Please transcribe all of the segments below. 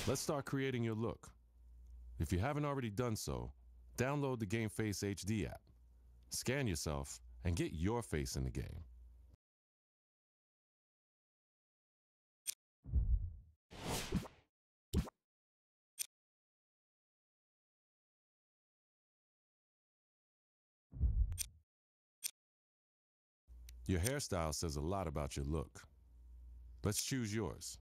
Let's start creating your look. If you haven't already done so, download the GameFace HD app. Scan yourself and get your face in the game. Your hairstyle says a lot about your look. Let's choose yours.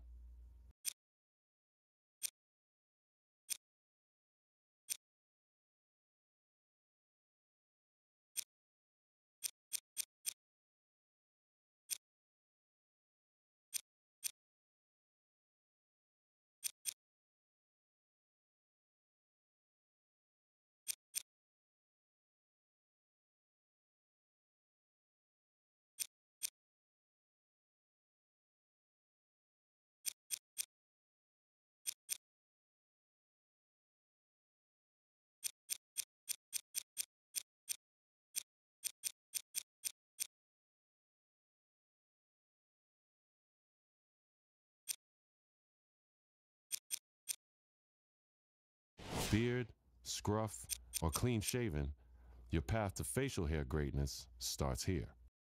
Beard, scruff, or clean shaven, your path to facial hair greatness starts here.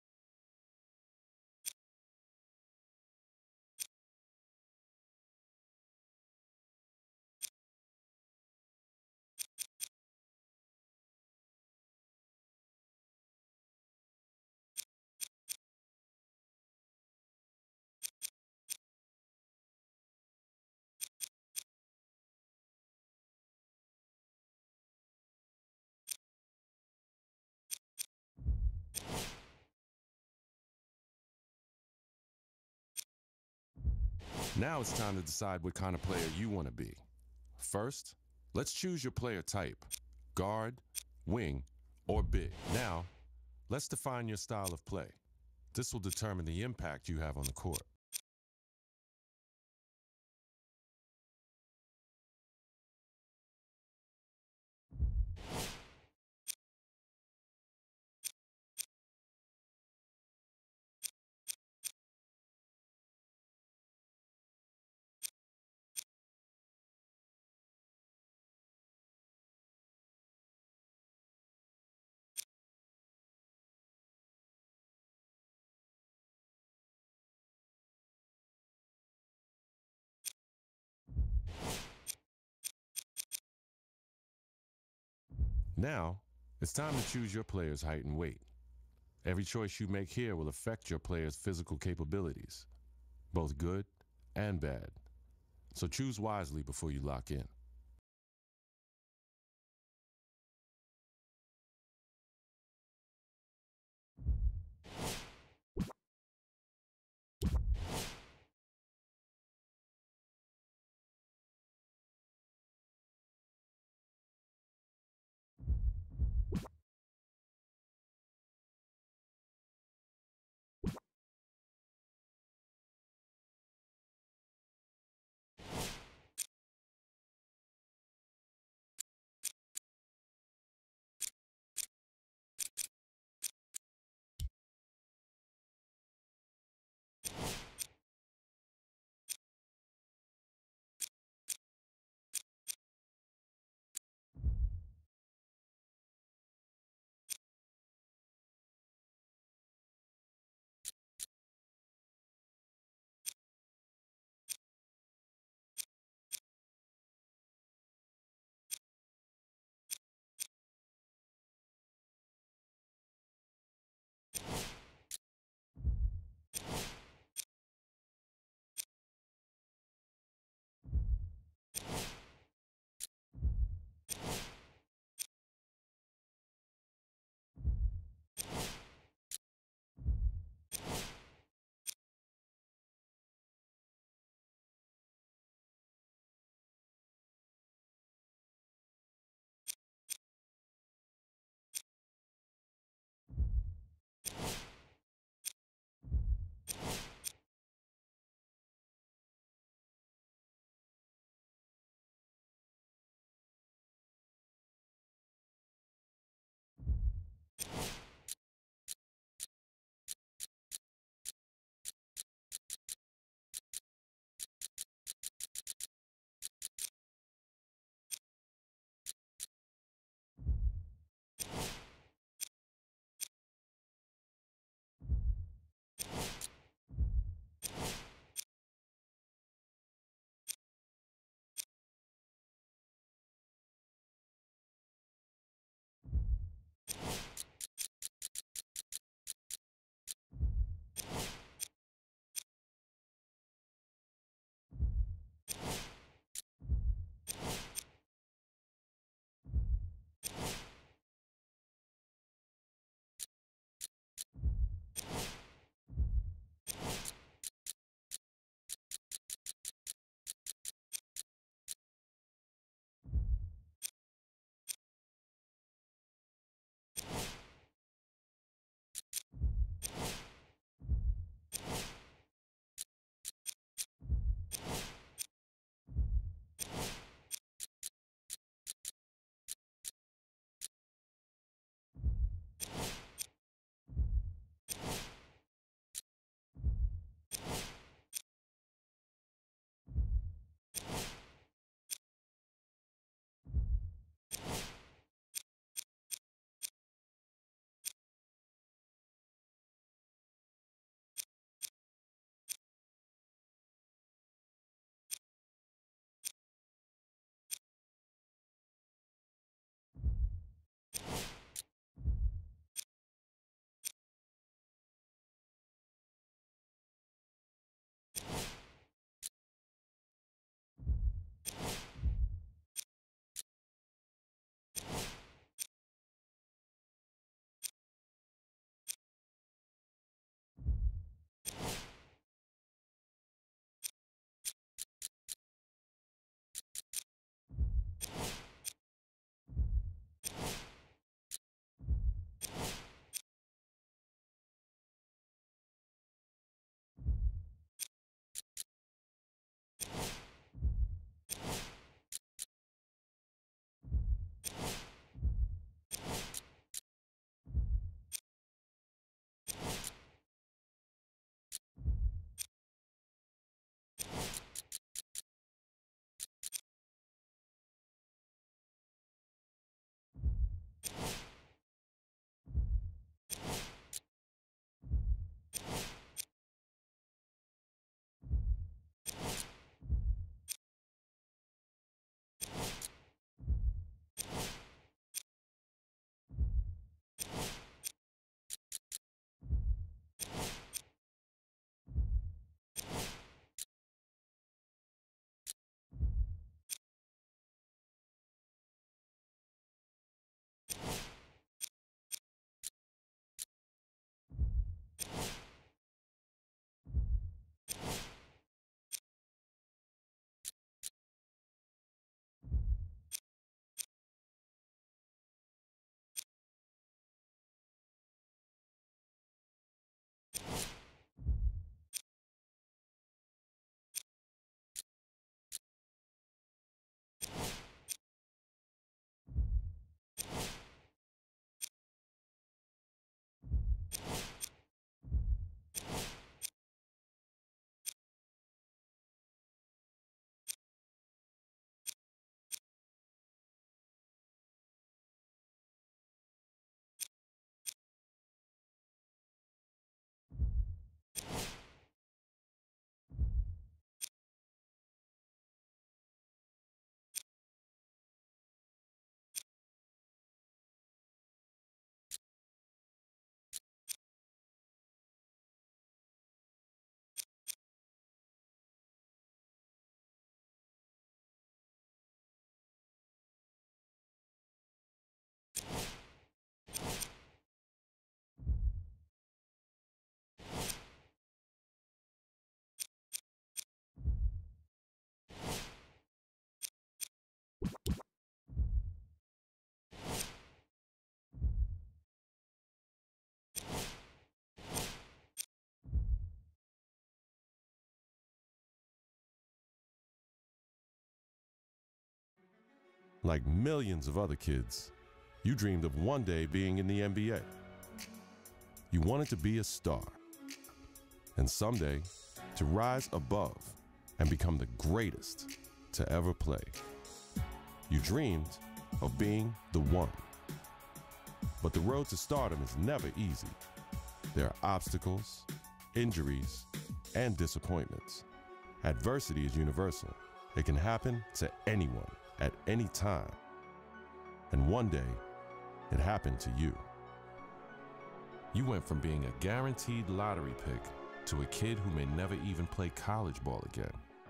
Now it's time to decide what kind of player you want to be. First, let's choose your player type: guard, wing, or big. Now, let's define your style of play. This will determine the impact you have on the court. Now, it's time to choose your player's height and weight. Every choice you make here will affect your player's physical capabilities, both good and bad. So choose wisely before you lock in. Like millions of other kids, you dreamed of one day being in the NBA. You wanted to be a star, and someday to rise above and become the greatest to ever play. You dreamed of being the one. But the road to stardom is never easy. There are obstacles, injuries, and disappointments. Adversity is universal. It can happen to anyone at any time. And one day, it happened to you. You went from being a guaranteed lottery pick to a kid who may never even play college ball again.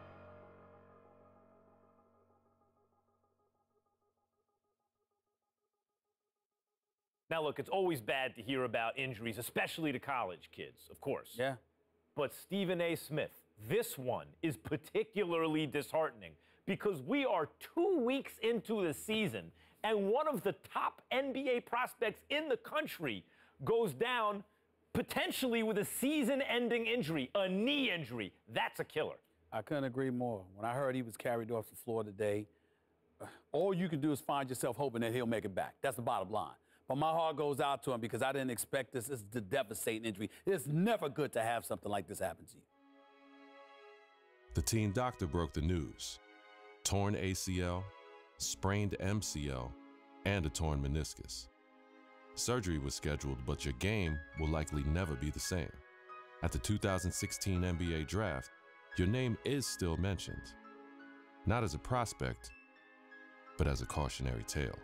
Now, look, it's always bad to hear about injuries, especially to college kids, of course. Yeah. But Stephen A. Smith, this one is particularly disheartening because we are 2 weeks into the season and one of the top NBA prospects in the country goes down potentially with a season-ending injury, a knee injury. That's a killer. I couldn't agree more. When I heard he was carried off the floor today, all you can do is find yourself hoping that he'll make it back. That's the bottom line. But my heart goes out to him because I didn't expect this. This is a devastating injury. It's never good to have something like this happen to you. The team doctor broke the news. Torn ACL, sprained MCL, and a torn meniscus. Surgery was scheduled, but your game will likely never be the same. At the 2016 NBA draft, your name is still mentioned. Not as a prospect, but as a cautionary tale.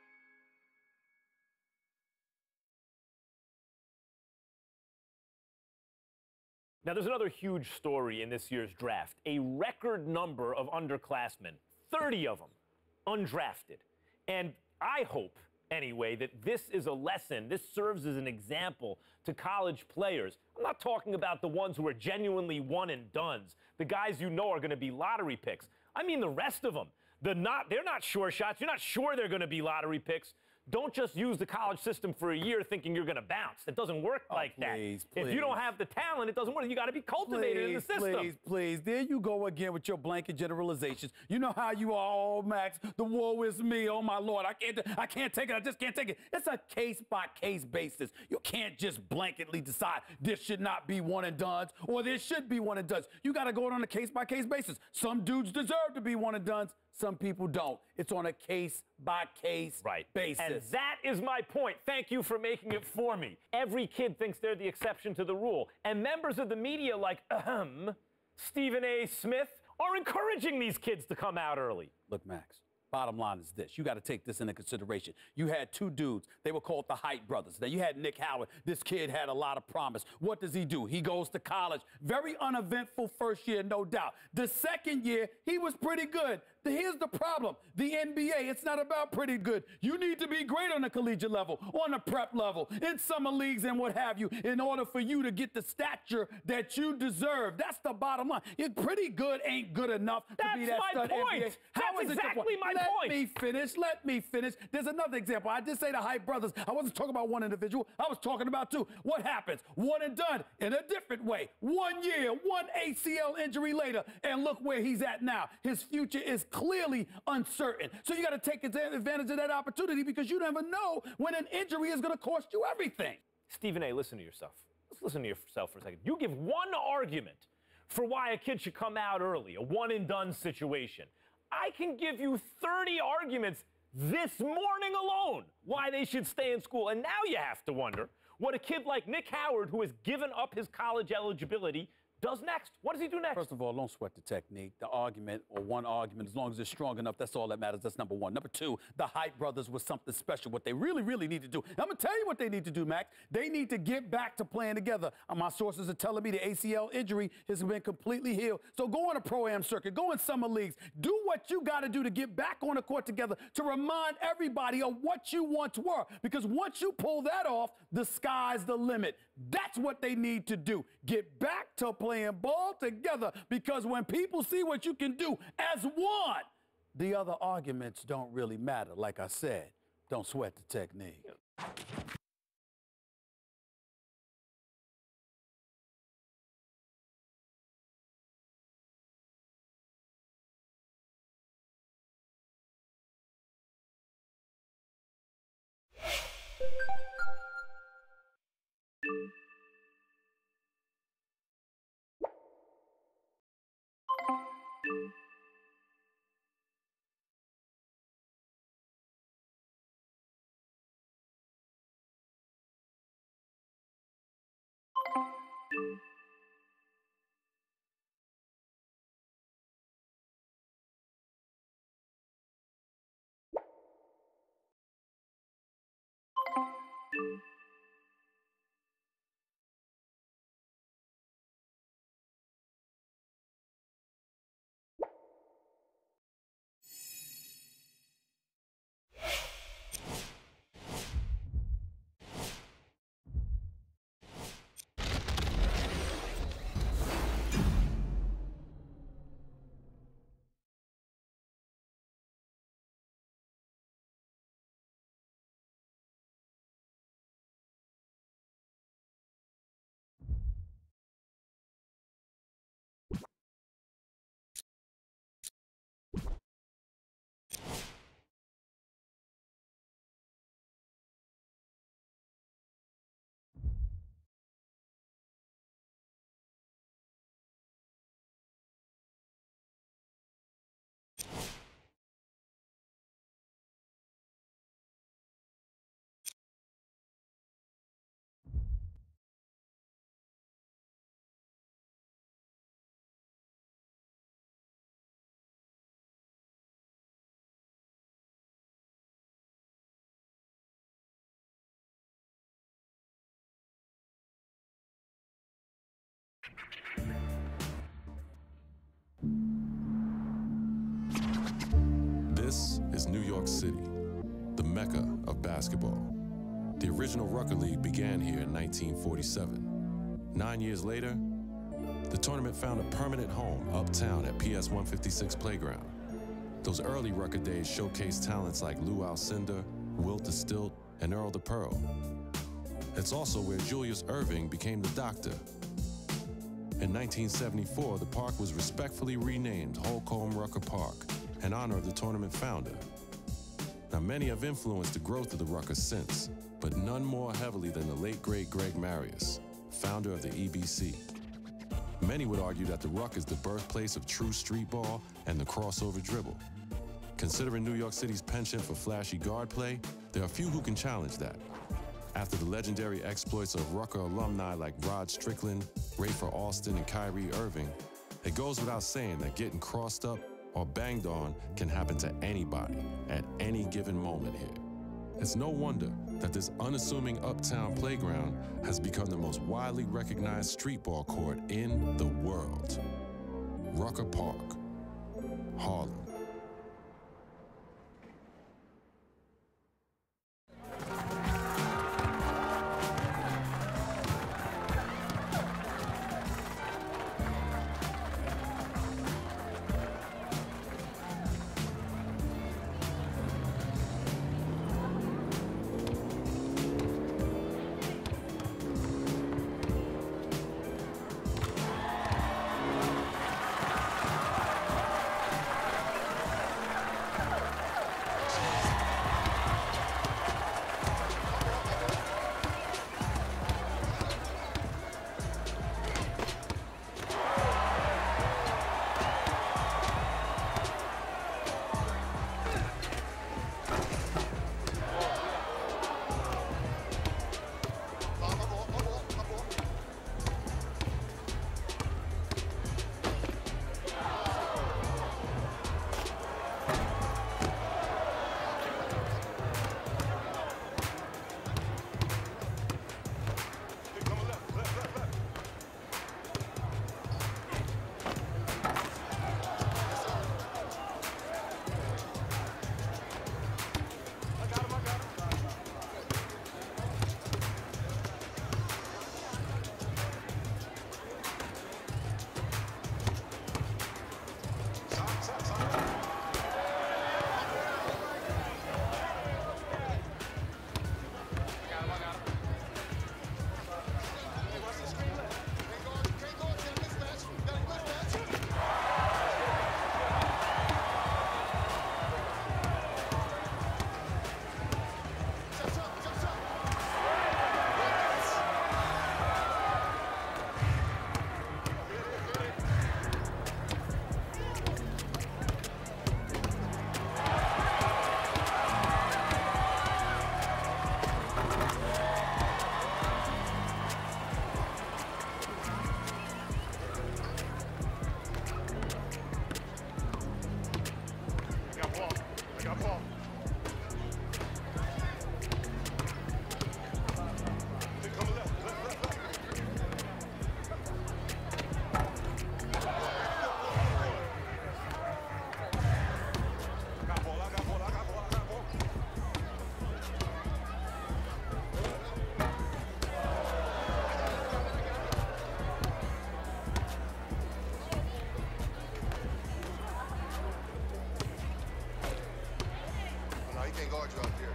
Now, there's another huge story in this year's draft. A record number of underclassmen, 30 of them, undrafted. And I hope, anyway, that this is a lesson. This serves as an example to college players. I'm not talking about the ones who are genuinely one and dones, the guys you know are going to be lottery picks. I mean the rest of them. They're not sure shots. You're not sure they're going to be lottery picks. Don't just use the college system for a year thinking you're going to bounce. It doesn't work like that. If you don't have the talent, it doesn't work. You got to be cultivated in the system. Please. There you go again with your blanket generalizations. You know how you are, oh, Max, the woe is me, oh, my Lord. I can't take it. I just can't take it. It's a case-by-case basis. You can't just blanketly decide this should not be one and dones or this should be one and dones. You got to go on a case-by-case basis. Some dudes deserve to be one and dones. Some people don't. It's on a case-by-case basis. And that is my point. Thank you for making it for me. Every kid thinks they're the exception to the rule. And members of the media like, Stephen A. Smith, are encouraging these kids to come out early. Look, Max, bottom line is this. You got to take this into consideration. You had two dudes. They were called the Height brothers. Now, you had Nick Howard. This kid had a lot of promise. What does he do? He goes to college. Very uneventful first year, no doubt. The second year, he was pretty good. Here's the problem. The NBA, it's not about pretty good. You need to be great on the collegiate level, on the prep level, in summer leagues and what have you, in order for you to get the stature that you deserve. That's the bottom line. Pretty good ain't good enough to be that stud NBA. That's exactly my point. Let me finish. There's another example. I did say the Height brothers. I wasn't talking about one individual. I was talking about two. What happens? One and done in a different way. 1 year, one ACL injury later, and look where he's at now. His future is clearly uncertain. So you got to take advantage of that opportunity because you never know when an injury is going to cost you everything. Stephen A., listen to yourself. Let's listen to yourself for a second. You give one argument for why a kid should come out early, a one-and-done situation. I can give you 30 arguments this morning alone why they should stay in school. And now you have to wonder what a kid like Nick Howard, who has given up his college eligibility, does next. What does he do next? First of all, don't sweat the technique. The argument, or one argument, as long as it's strong enough, that's all that matters. That's number one. Number two, the Height brothers was something special. What they really need to do. I'm going to tell you what they need to do, Max. They need to get back to playing together. My sources are telling me the ACL injury has been completely healed. So go on a pro-am circuit. Go in summer leagues. Do what you got to do to get back on the court together to remind everybody of what you once were. Because once you pull that off, the sky's the limit. That's what they need to do. Get back to playing ball together, because when people see what you can do as one, The other arguments don't really matter. Like I said, don't sweat the technique. Yeah. This is New York City, the mecca of basketball. The original Rucker League began here in 1947. 9 years later, the tournament found a permanent home uptown at PS 156 Playground. Those early Rucker days showcased talents like Lou Alcindor, Wilt the Stilt, and Earl the Pearl. It's also where Julius Erving became the Doctor. In 1974, the park was respectfully renamed Holcomb Rucker Park in honor of the tournament founder. Now, many have influenced the growth of the Rucker since, but none more heavily than the late great Greg Marius, founder of the EBC. Many would argue that the Ruck is the birthplace of true street ball and the crossover dribble. Considering New York City's penchant for flashy guard play, there are few who can challenge that. After the legendary exploits of Rucker alumni like Rod Strickland, Rafer Alston, and Kyrie Irving, it goes without saying that getting crossed up or banged on can happen to anybody at any given moment here. It's no wonder that this unassuming uptown playground has become the most widely recognized street ball court in the world. Rucker Park, Harlem. can't guard you out there.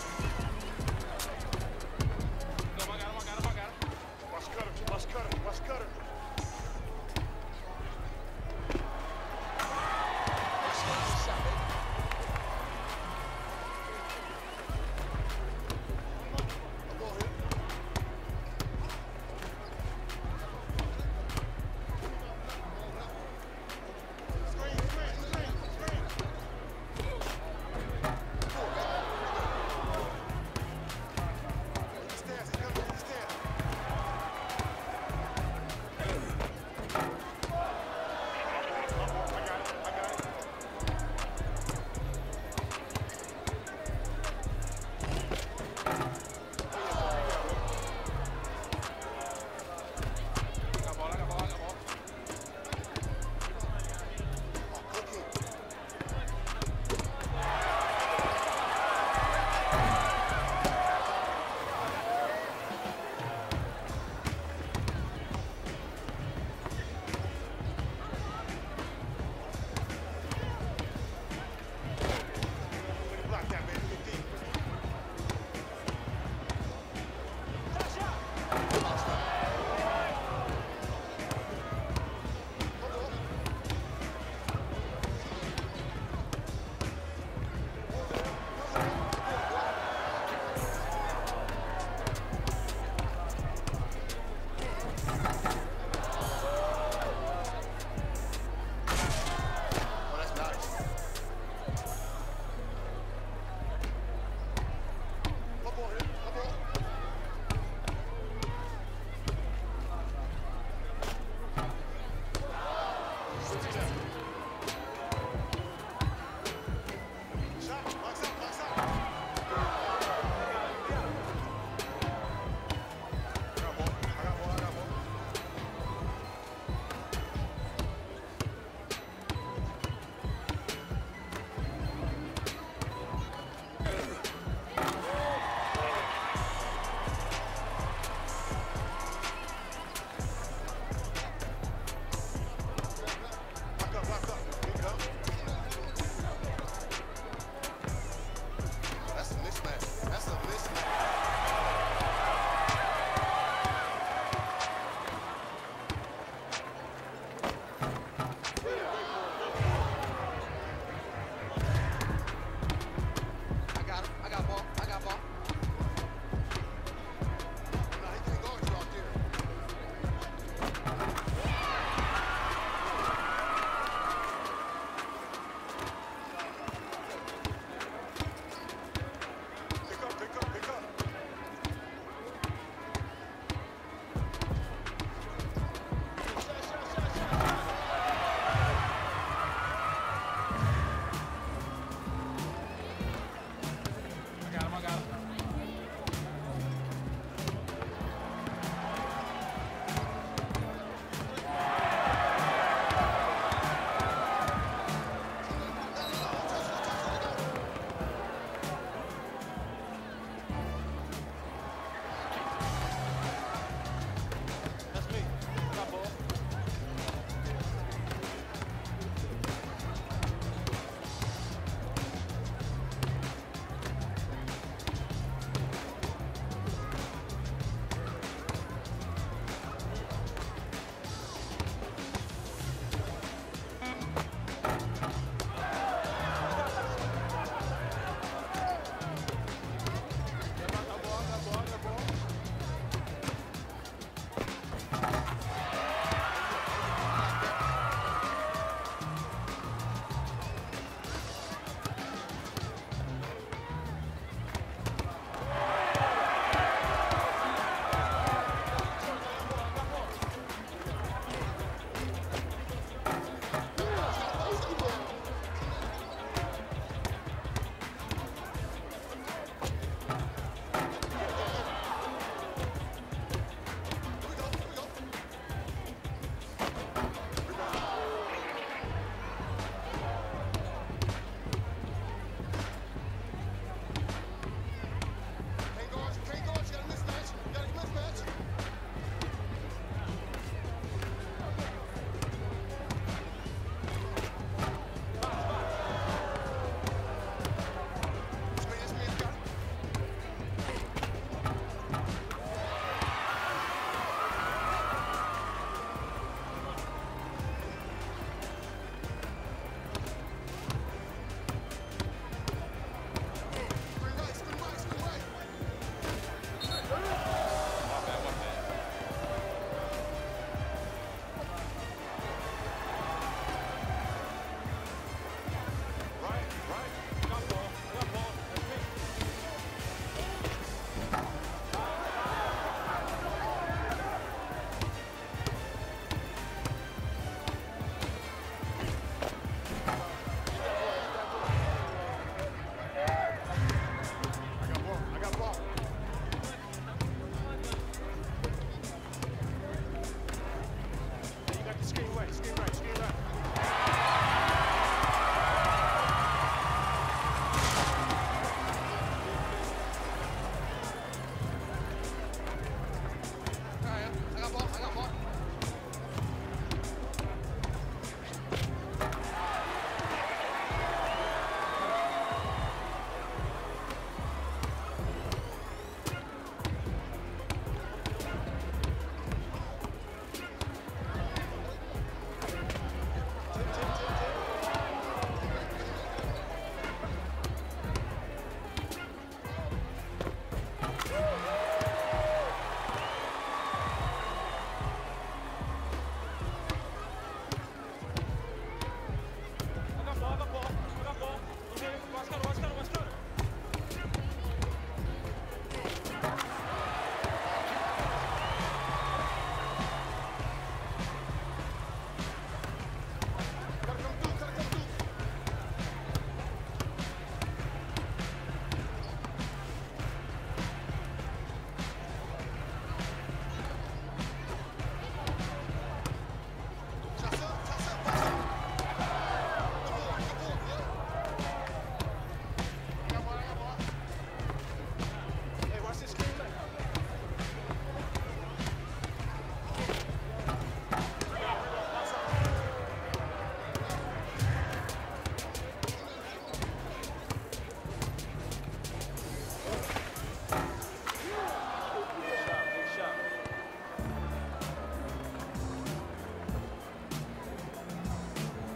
Let's cut him.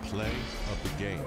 play of the game.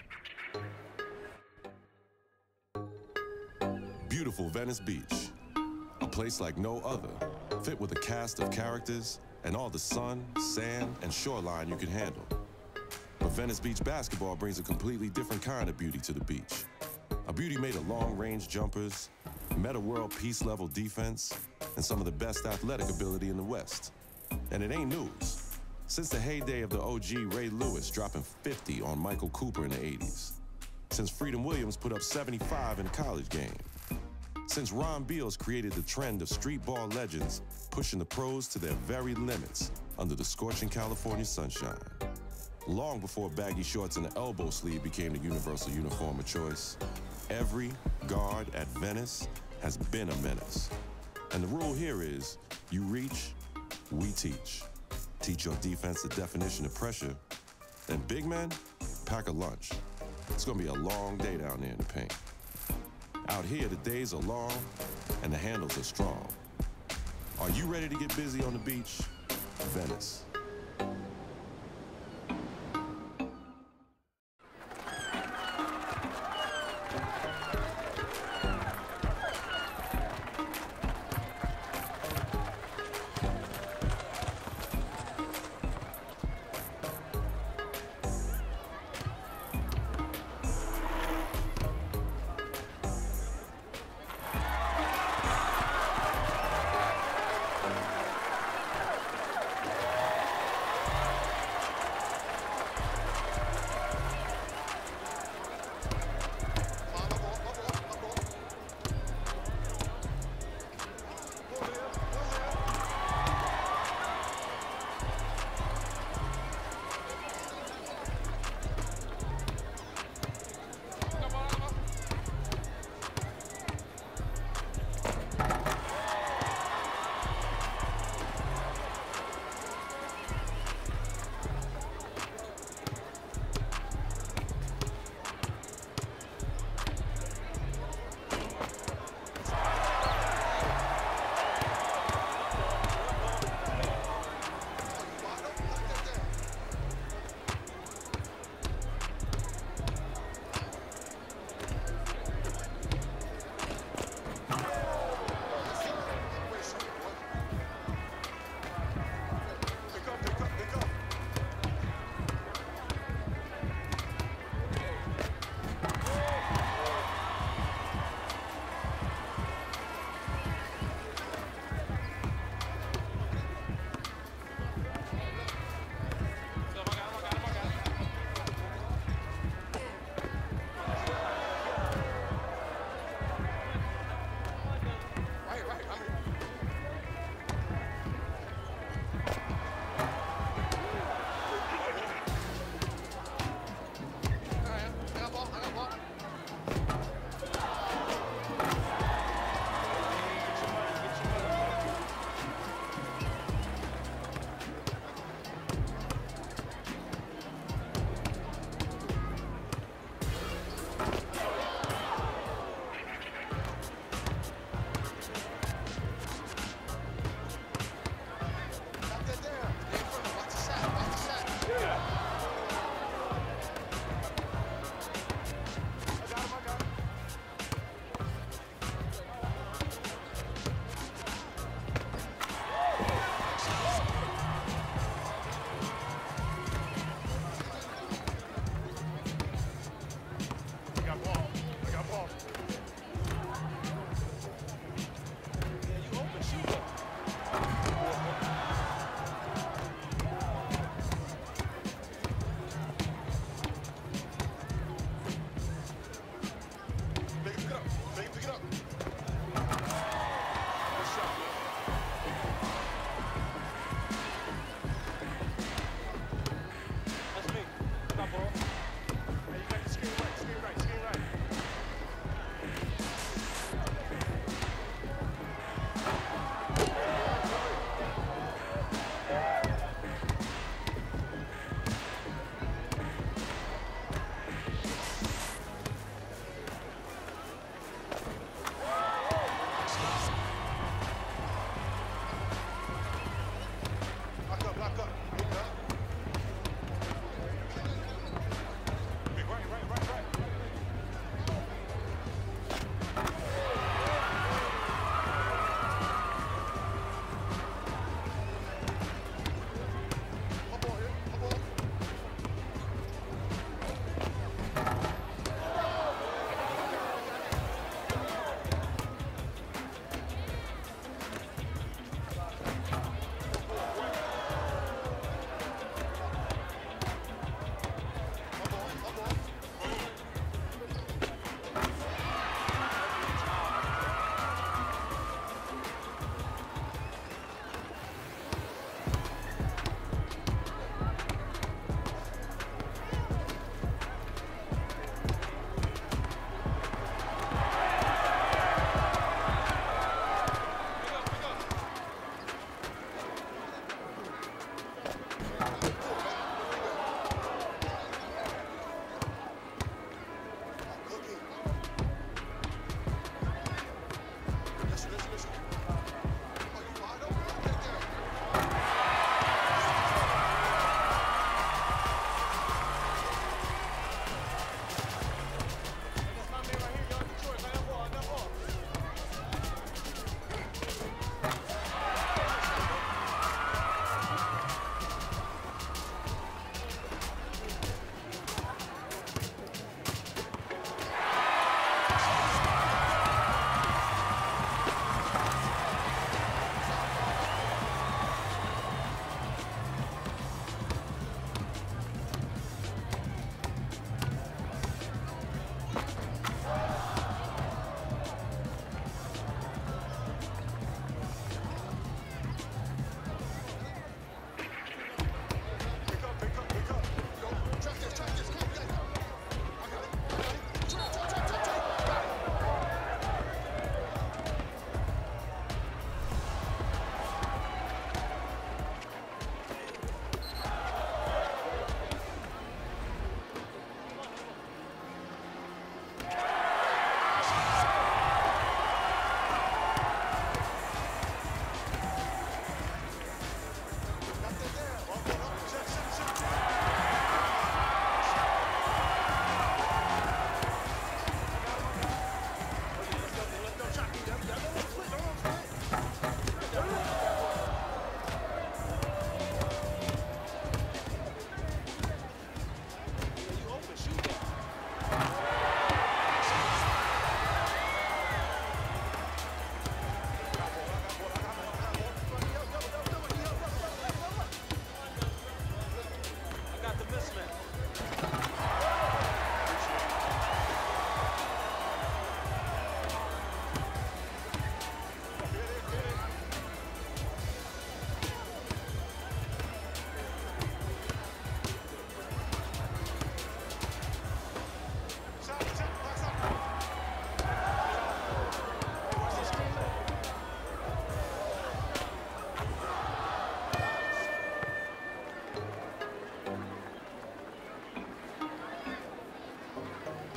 Beautiful Venice Beach, a place like no other, fit with a cast of characters and all the sun, sand, and shoreline you can handle. But Venice Beach basketball brings a completely different kind of beauty to the beach. A beauty made of long-range jumpers, meta-world peace-level defense, and some of the best athletic ability in the West. And it ain't news. Since the heyday of the OG Ray Lewis dropping 50 on Michael Cooper in the 80s. Since Freedom Williams put up 75 in a college game. Since Ron Beals created the trend of street ball legends pushing the pros to their very limits under the scorching California sunshine. Long before baggy shorts and the elbow sleeve became the universal uniform of choice, every guard at Venice has been a menace. And the rule here is, you reach, we teach. Teach your defense the definition of pressure, and big men, pack a lunch. It's gonna be a long day down there in the paint. Out here, the days are long, and the handles are strong. Are you ready to get busy on the beach? Venice.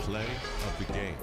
Play of the game.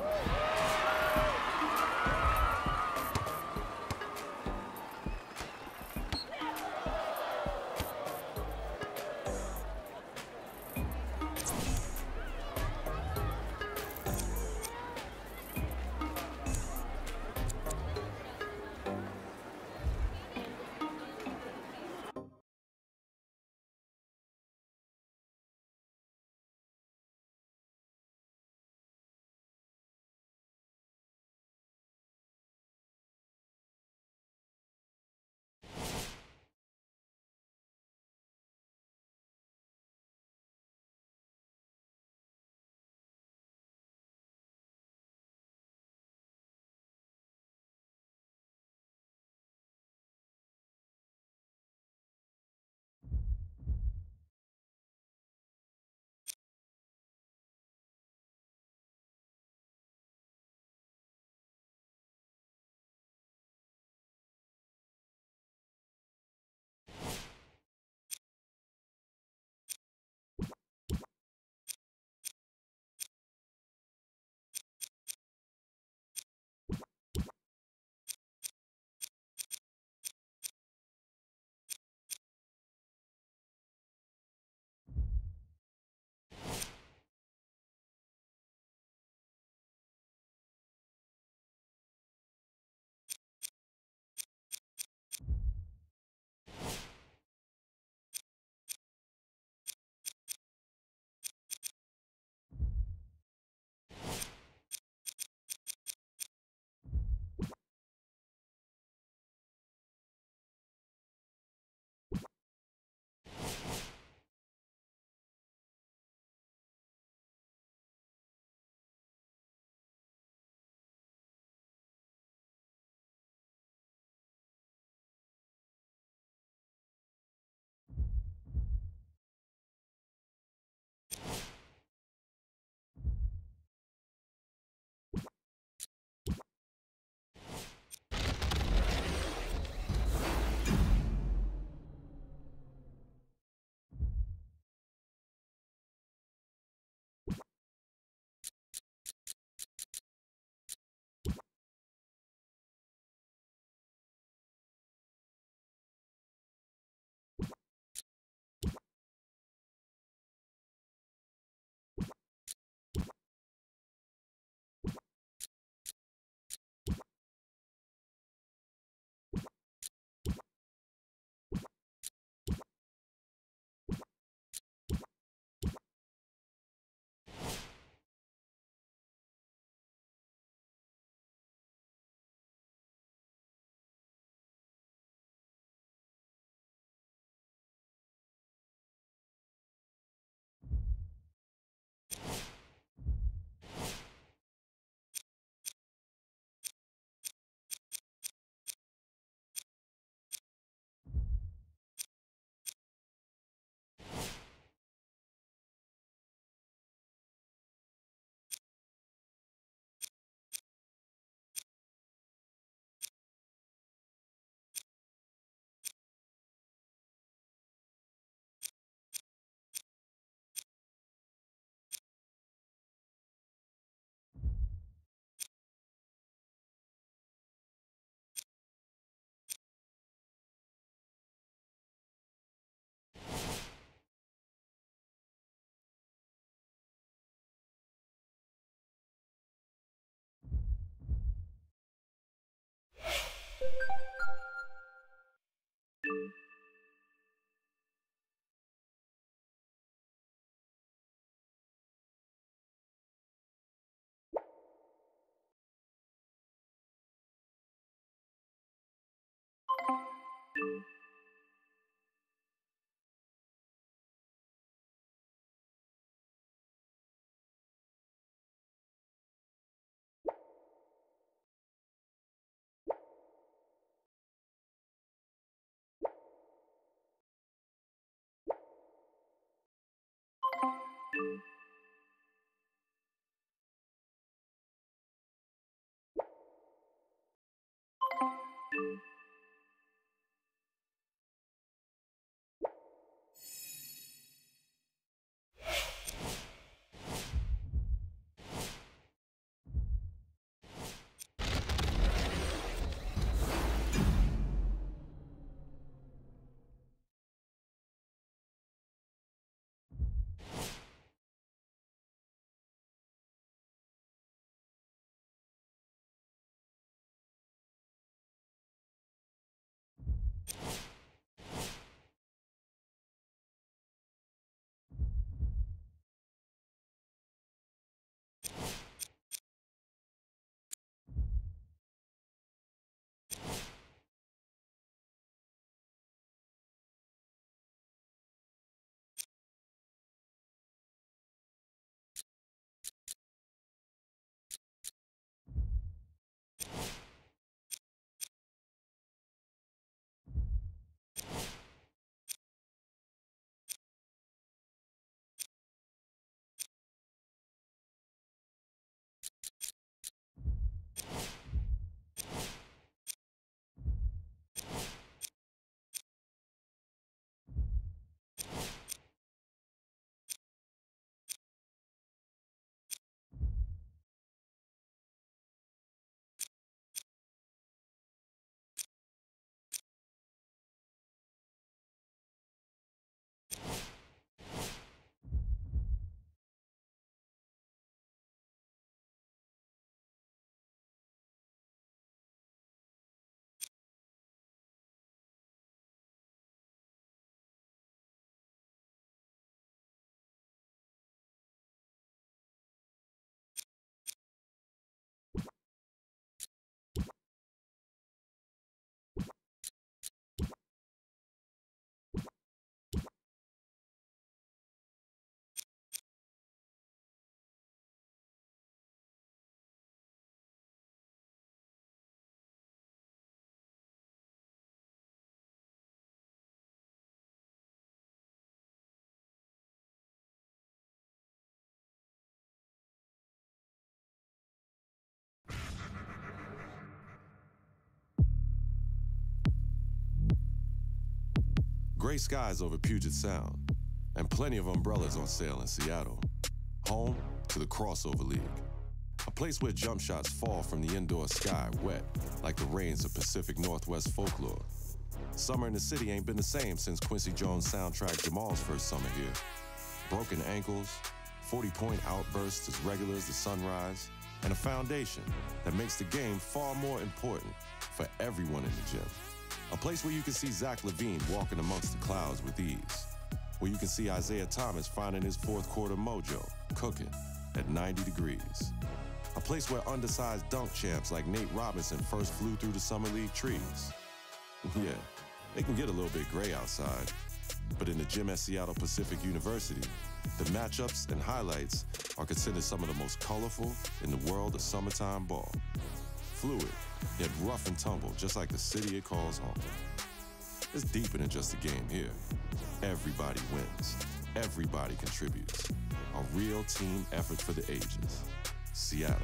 Gray skies over Puget Sound, and plenty of umbrellas on sale in Seattle. Home to the Crossover League, a place where jump shots fall from the indoor sky wet like the rains of Pacific Northwest folklore. Summer in the city ain't been the same since Quincy Jones soundtracked Jamal's first summer here. Broken ankles, 40-point outbursts as regular as the sunrise, and a foundation that makes the game far more important for everyone in the gym. A place where you can see Zach LaVine walking amongst the clouds with ease, where you can see Isaiah Thomas finding his fourth quarter mojo, cooking at 90 degrees. A place where undersized dunk champs like Nate Robinson first flew through the Summer League trees. Yeah, it can get a little bit gray outside, but in the gym at Seattle Pacific University, the matchups and highlights are considered some of the most colorful in the world of summertime ball. Fluid, yet rough and tumble, just like the city it calls home. It's deeper than just a game here. Everybody wins. Everybody contributes. A real team effort for the ages. Seattle.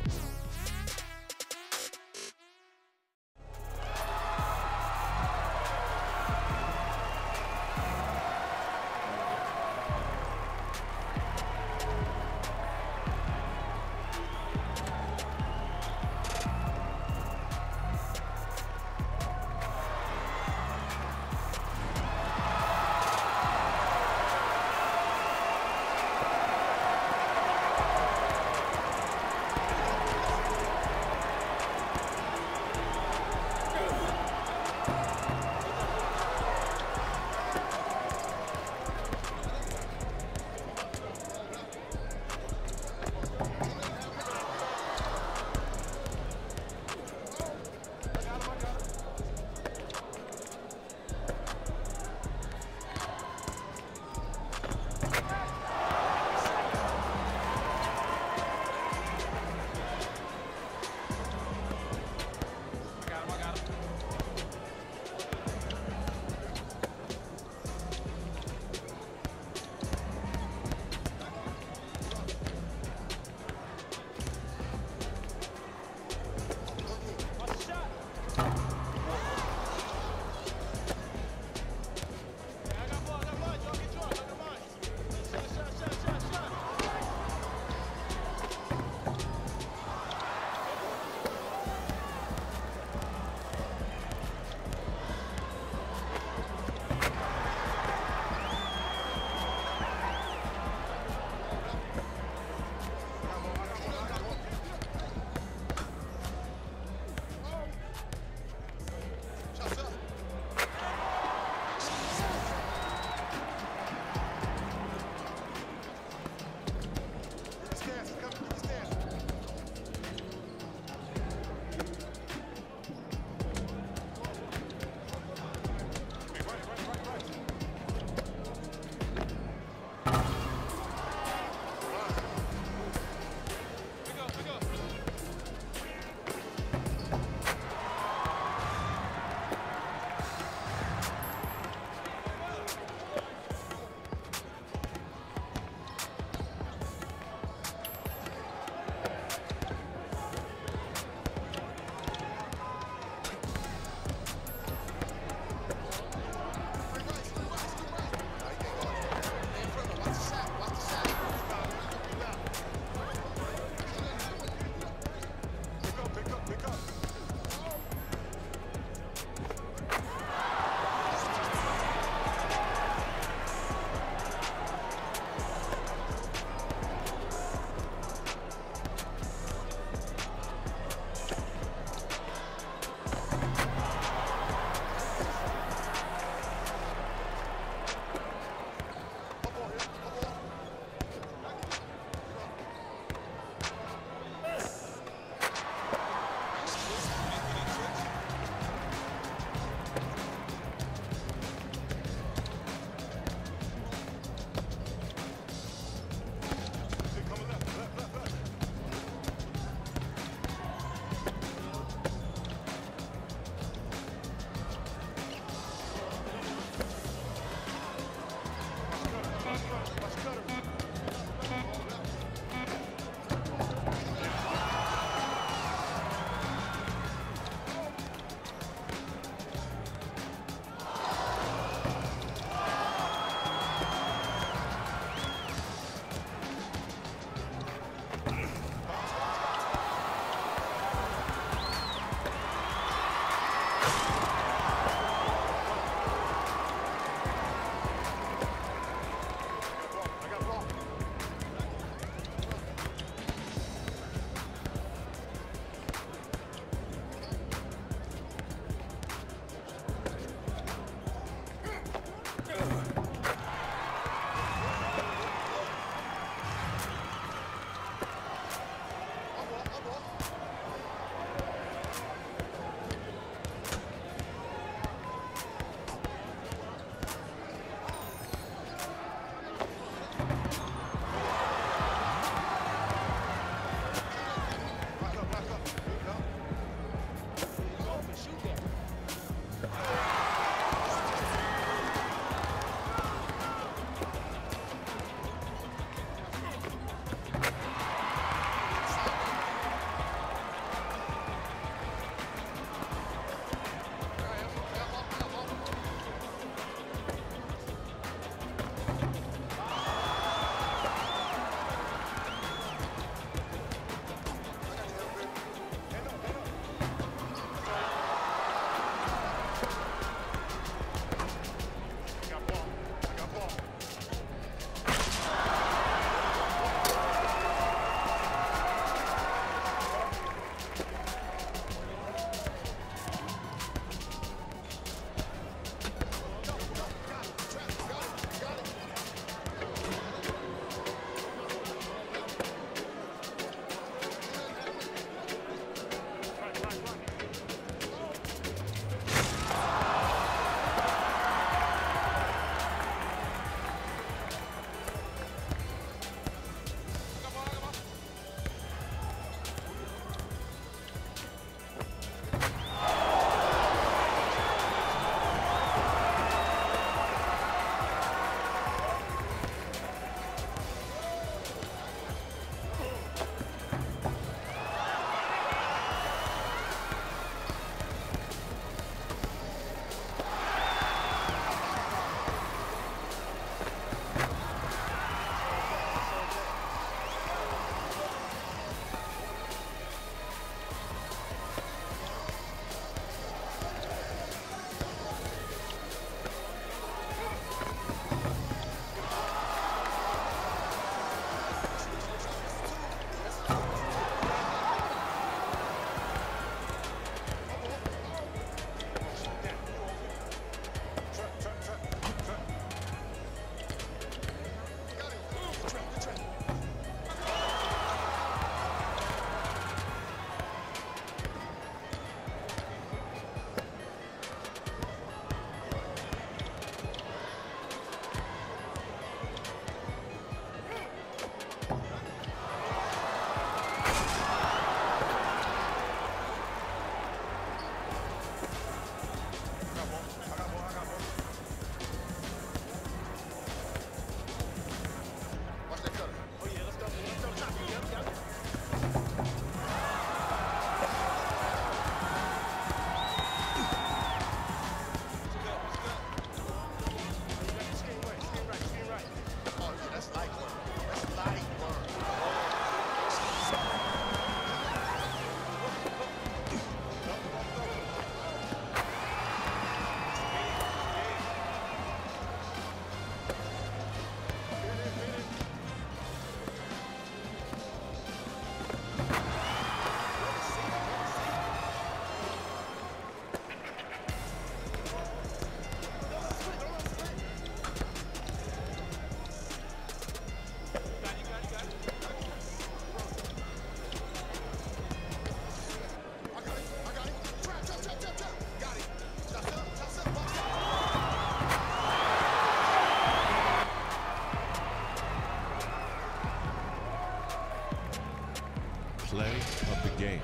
play of the game.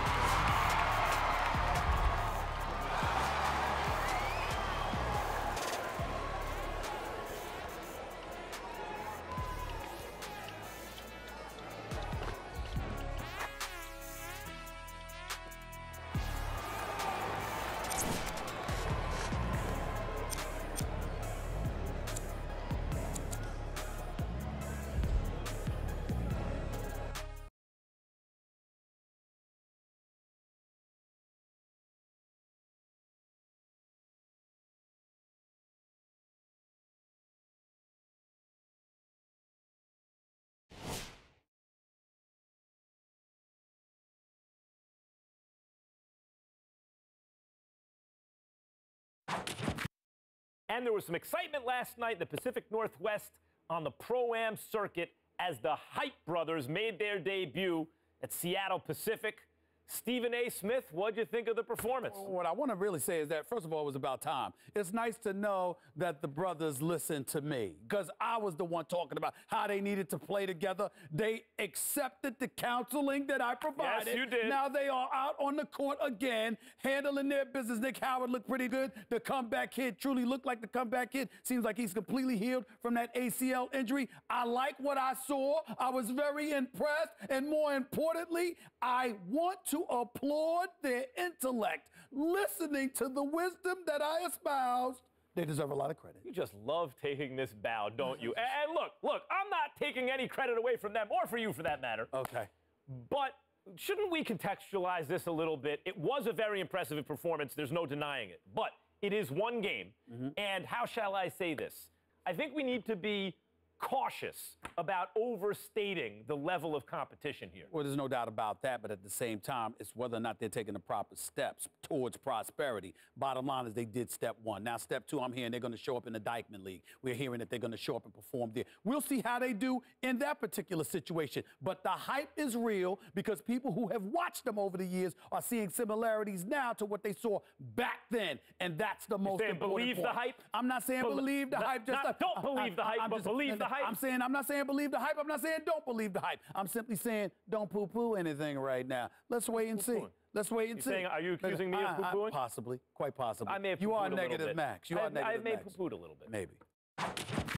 And there was some excitement last night in the Pacific Northwest on the Pro-Am circuit as the Hype Brothers made their debut at Seattle Pacific. Stephen A. Smith, what'd you think of the performance? What I want to really say is that, first of all, it was about time. It's nice to know that the brothers listened to me, because I was the one talking about how they needed to play together. They accepted the counseling that I provided. Yes, you did. Now they are out on the court again, handling their business. Nick Howard looked pretty good. The comeback kid truly looked like the comeback kid. Seems like he's completely healed from that ACL injury. I like what I saw. I was very impressed. And more importantly, I want to applaud their intellect, listening to the wisdom that I espoused. They deserve a lot of credit. You just love taking this bow, don't you? And look, I'm not taking any credit away from them, or for you for that matter. Okay. But shouldn't we contextualize this a little bit? It was a very impressive performance. There's no denying it. But it is one game. And how shall I say this? I think we need to be cautious about overstating the level of competition here. Well, there's no doubt about that, but at the same time, it's whether or not they're taking the proper steps towards prosperity. Bottom line is they did step one. Now, step two, I'm hearing they're going to show up in the Dyckman League. We're hearing that they're going to show up and perform there. We'll see how they do in that particular situation. But the hype is real because people who have watched them over the years are seeing similarities now to what they saw back then, and that's the most important believe point. the hype? I'm not saying believe the hype. Don't believe the hype, but believe the hype. I'm not saying believe the hype. I'm not saying don't believe the hype. I'm simply saying don't poo-poo anything right now. Let's wait and see. Let's wait and see. Are you accusing me of poo-pooing? Possibly, quite possibly. I may have you are poo-pooed a little negative, bit. Max. You are negative, I may have Max. poo-pooed a little bit. Maybe.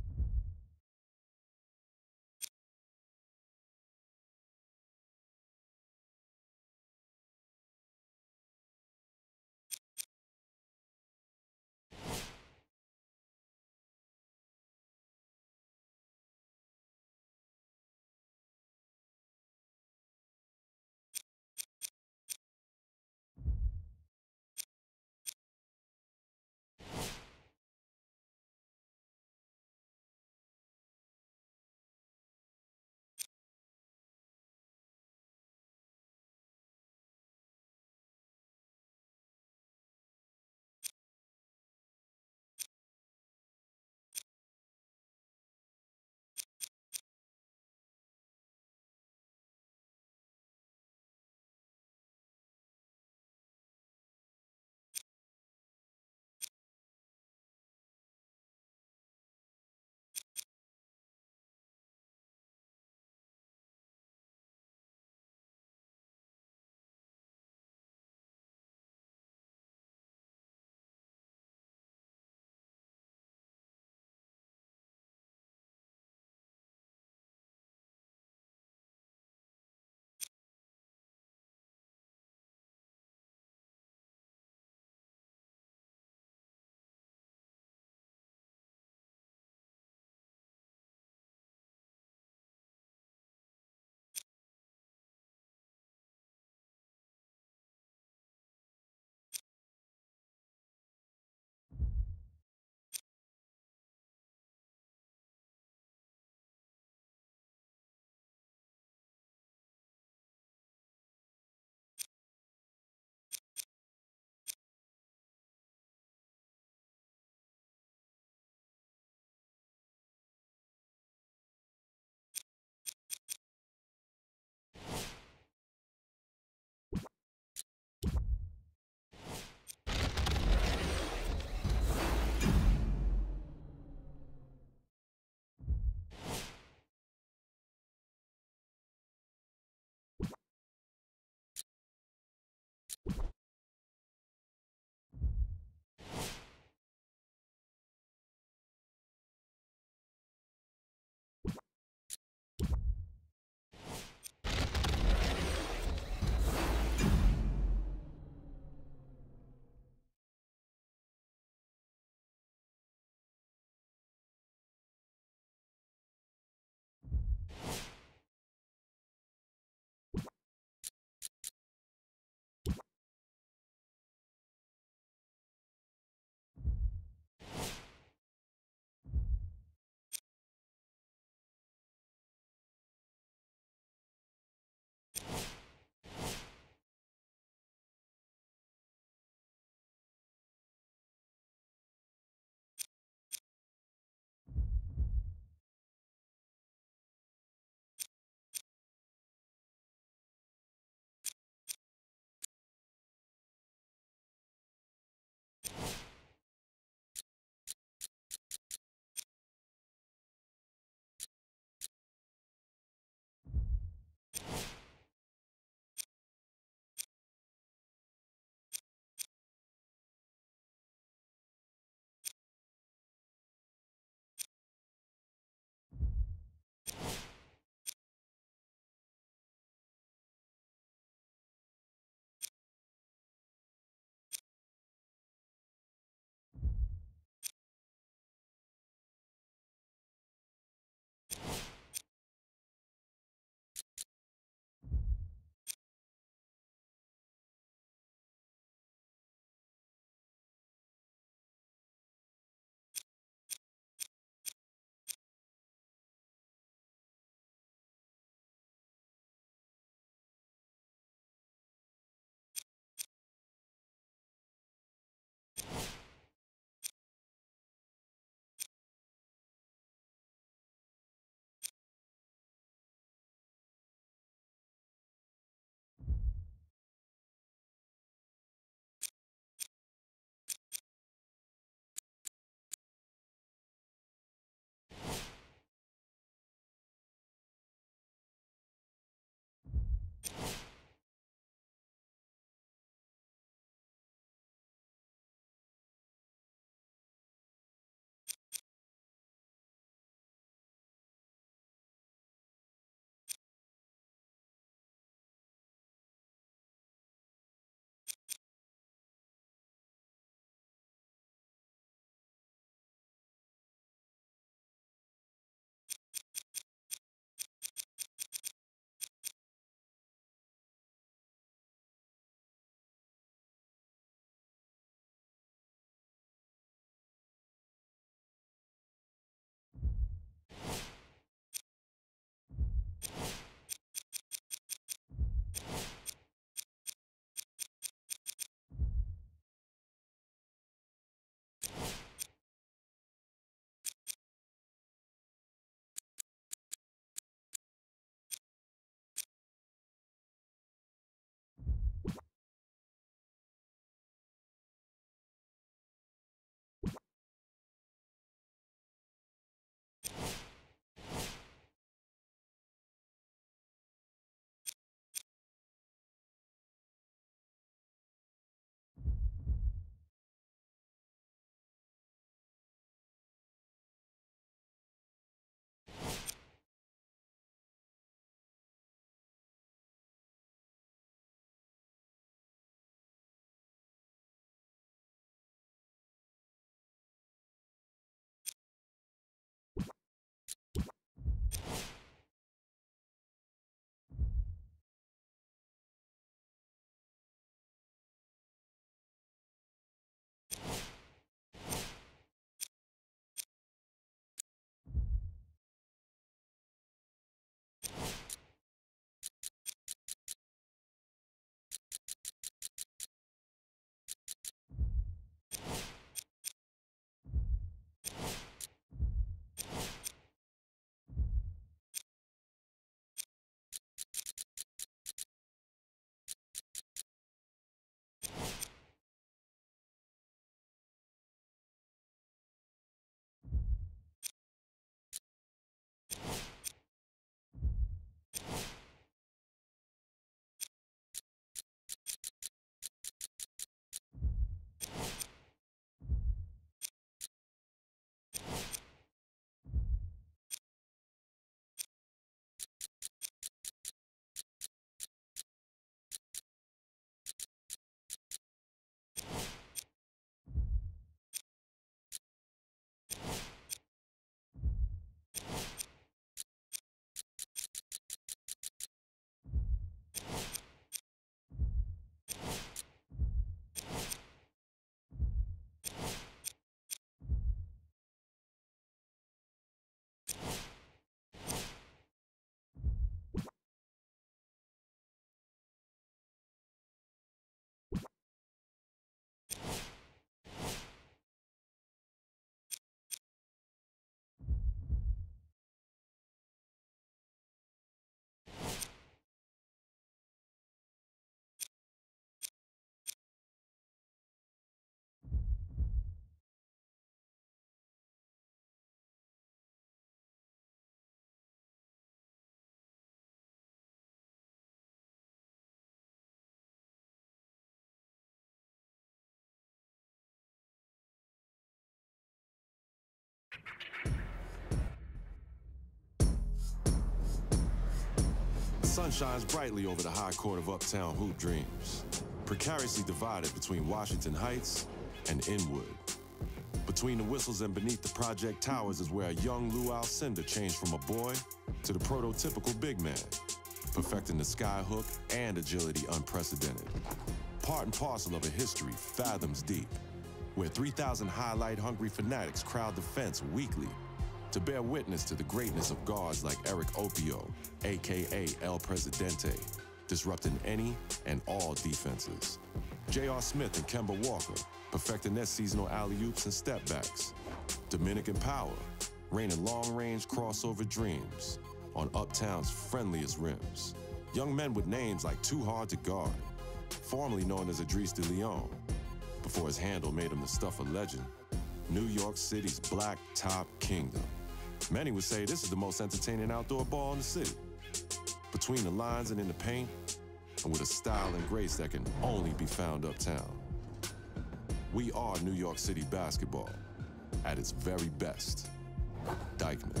sun shines brightly over the high court of Uptown Hoop Dreams, precariously divided between Washington Heights and Inwood. Between the whistles and beneath the project towers is where a young Lou Alcindor changed from a boy to the prototypical big man, perfecting the skyhook and agility unprecedented. Part and parcel of a history fathoms deep, where 3,000 highlight-hungry fanatics crowd the fence weekly to bear witness to the greatness of guards like Eric Opio, a.k.a. El Presidente, disrupting any and all defenses. J.R. Smith and Kemba Walker, perfecting their seasonal alley-oops and step-backs. Dominican Power, raining long-range crossover dreams on Uptown's friendliest rims. Young men with names like Too Hard to Guard, formerly known as Idris De Leon, before his handle made him the stuff of legend. New York City's Black Top Kingdom. Many would say this is the most entertaining outdoor ball in the city. Between the lines and in the paint, and with a style and grace that can only be found uptown. We are New York City basketball at its very best. Dyckman.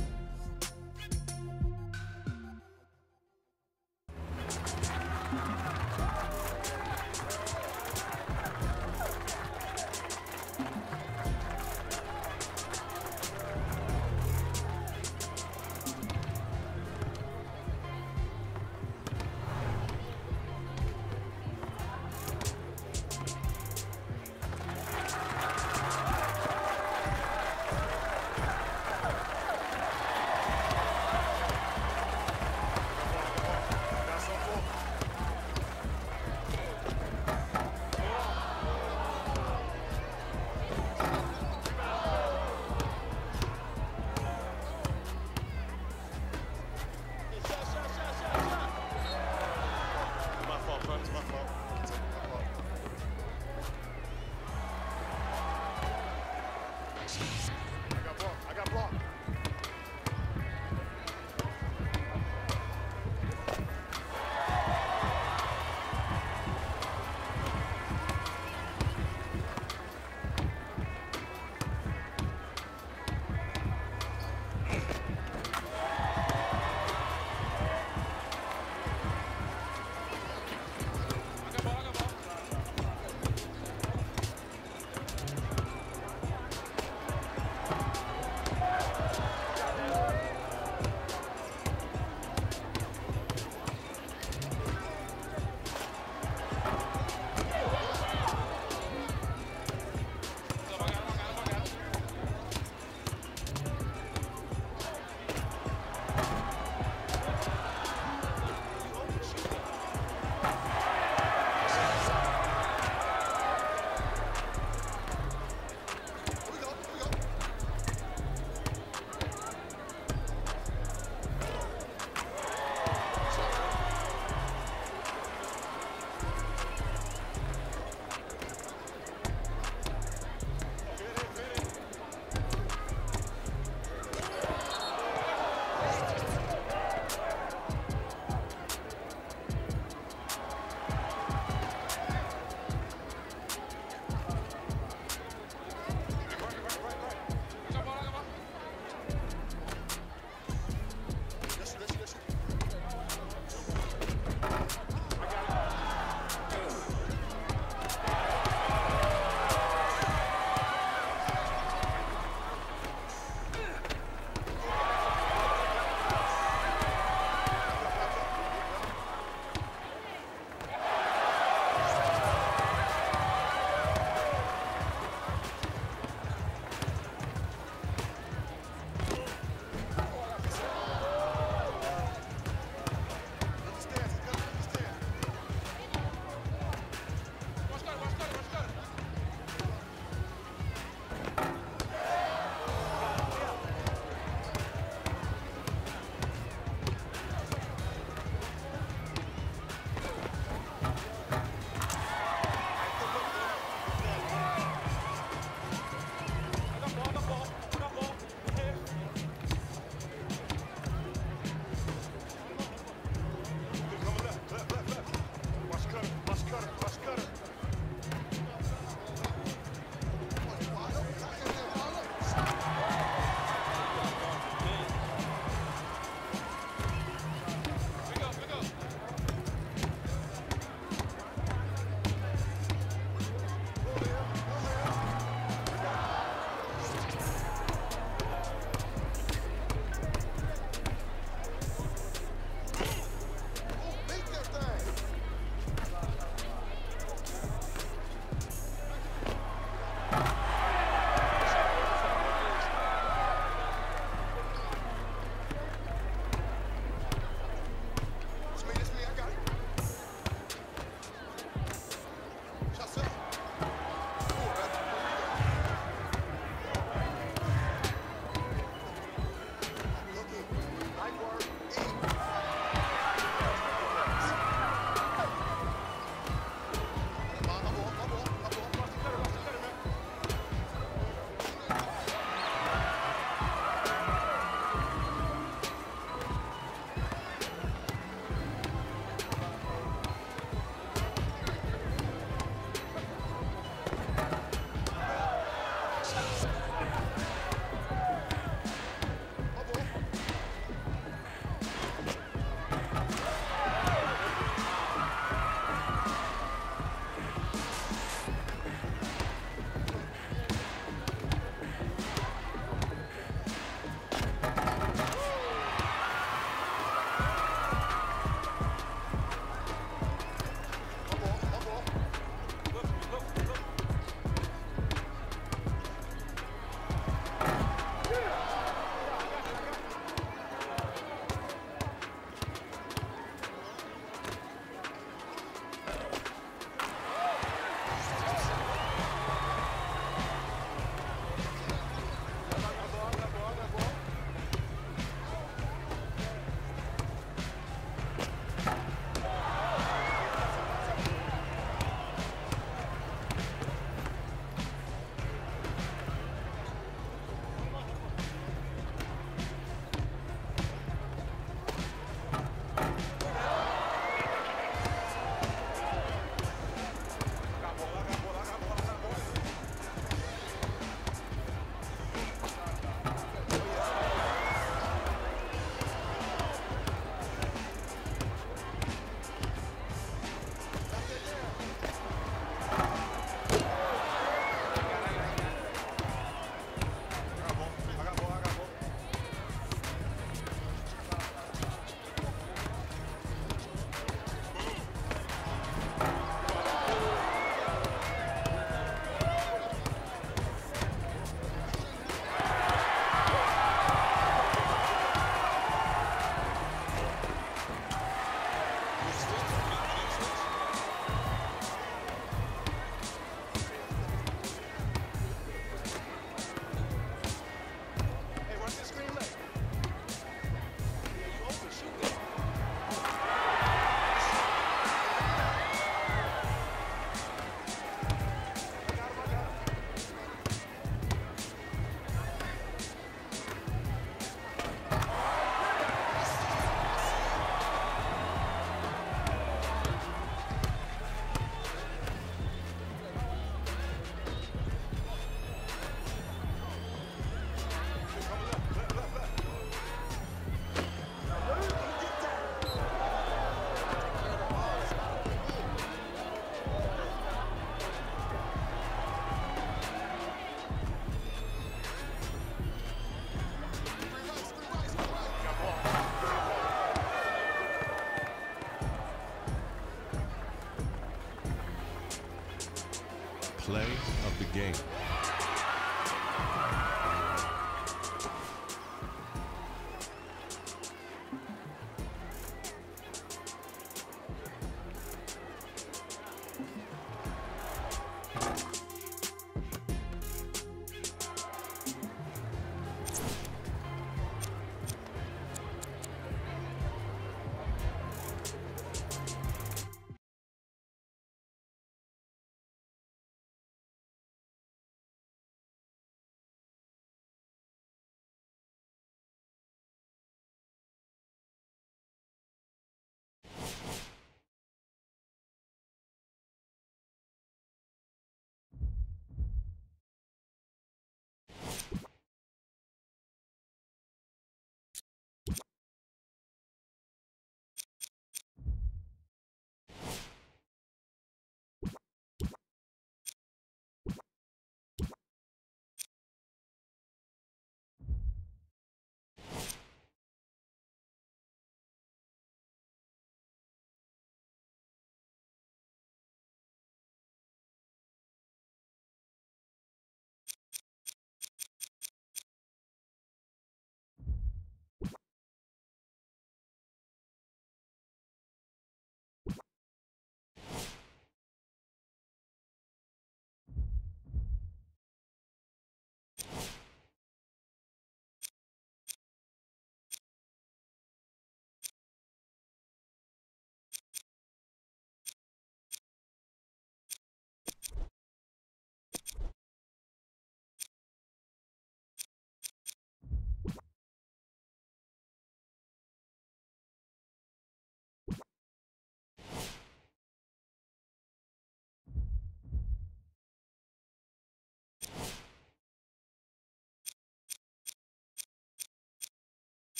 Play of the game.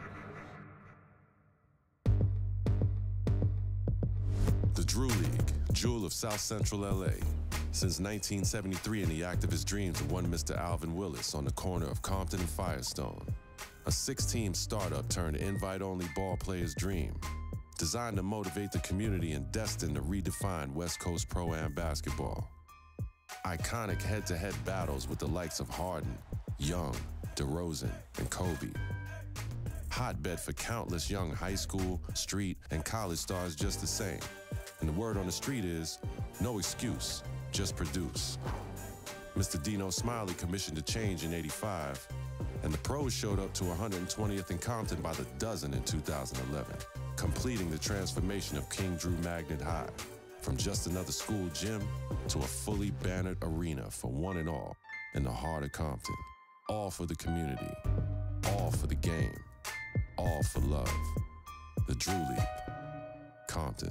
The Drew League, Jewel of South Central LA. Since 1973 in the activist dreams of one Mr. Alvin Willis on the corner of Compton and Firestone. A 6-team startup turned invite-only ball player's dream. Designed to motivate the community and destined to redefine West Coast Pro-Am basketball. Iconic head-to-head battles with the likes of Harden, Young, DeRozan, and Kobe. Hotbed for countless young high school, street, and college stars just the same. And the word on the street is, no excuse, just produce. Mr. Dino Smiley commissioned a change in '85, and the pros showed up to 120th and Compton by the dozen in 2011, completing the transformation of King Drew Magnet High, from just another school gym to a fully bannered arena for one and all in the heart of Compton. All for the community, all for the game, all for love. The Drew League, Compton.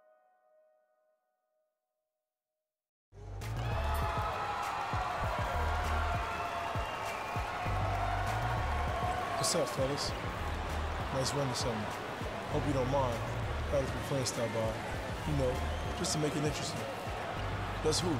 What's up, fellas? Nice run this summer. Hope you don't mind. Had a few friends stop by. You know, just to make it interesting. Let's hoop.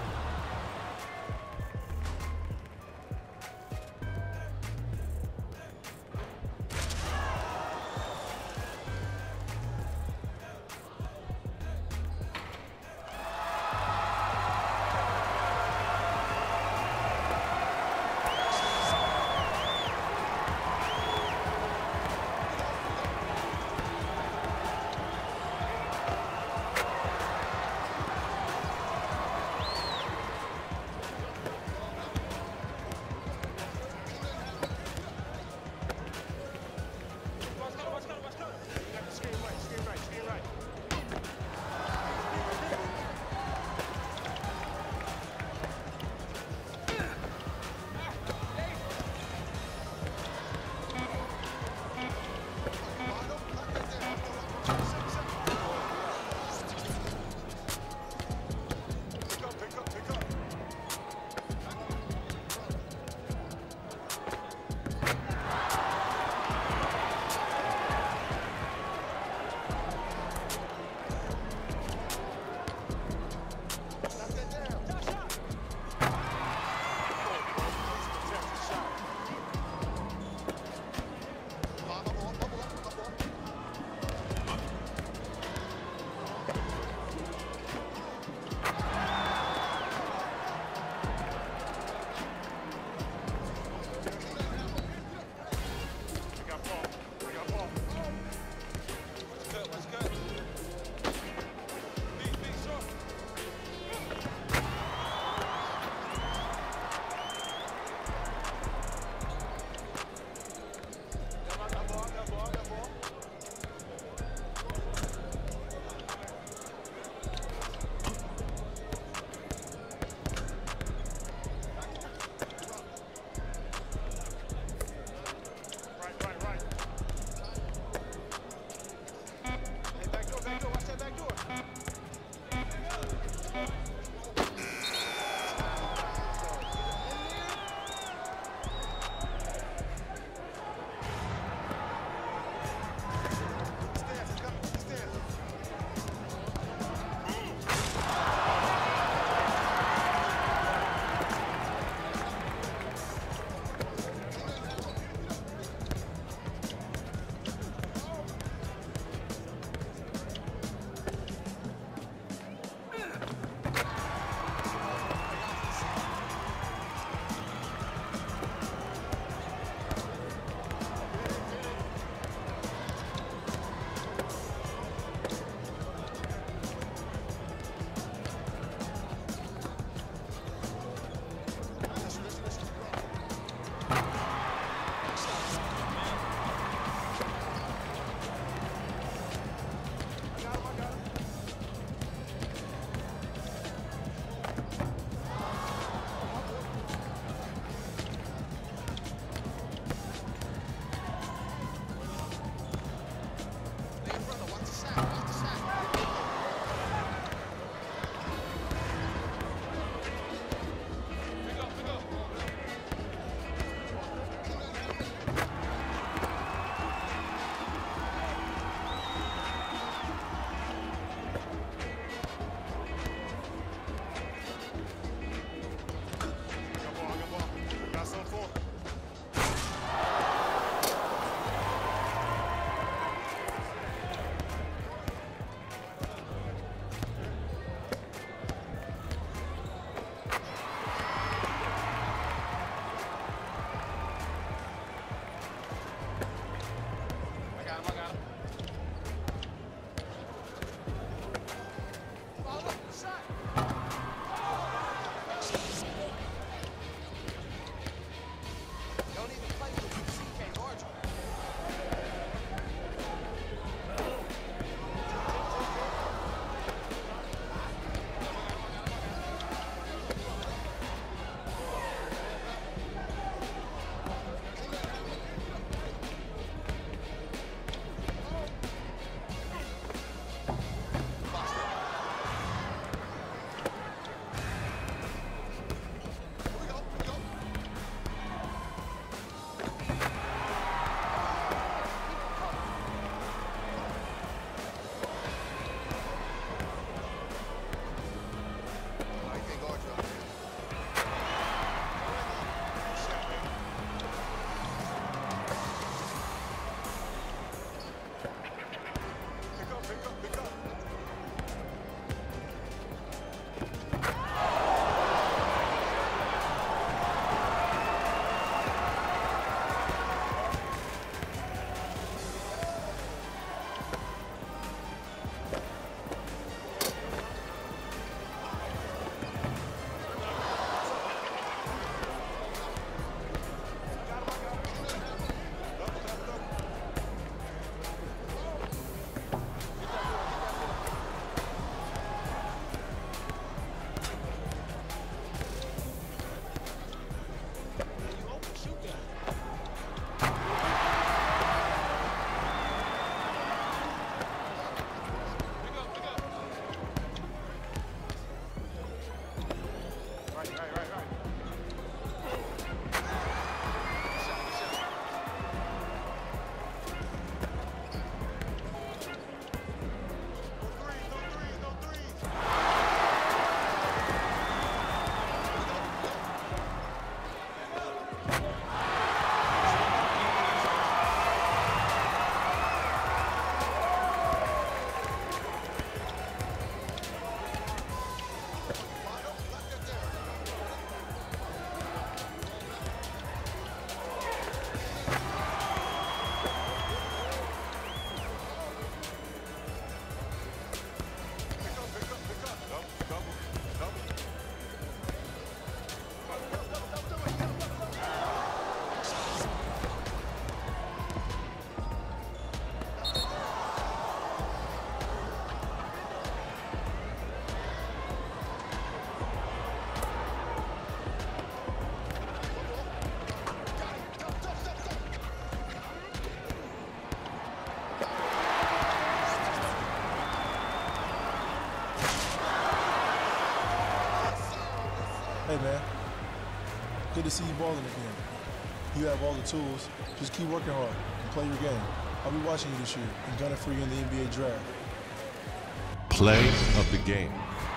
Hey, man. Good to see you balling again. You have all the tools. Just keep working hard and play your game. I'll be watching you this year and gunning for you in the NBA draft. Play of the game.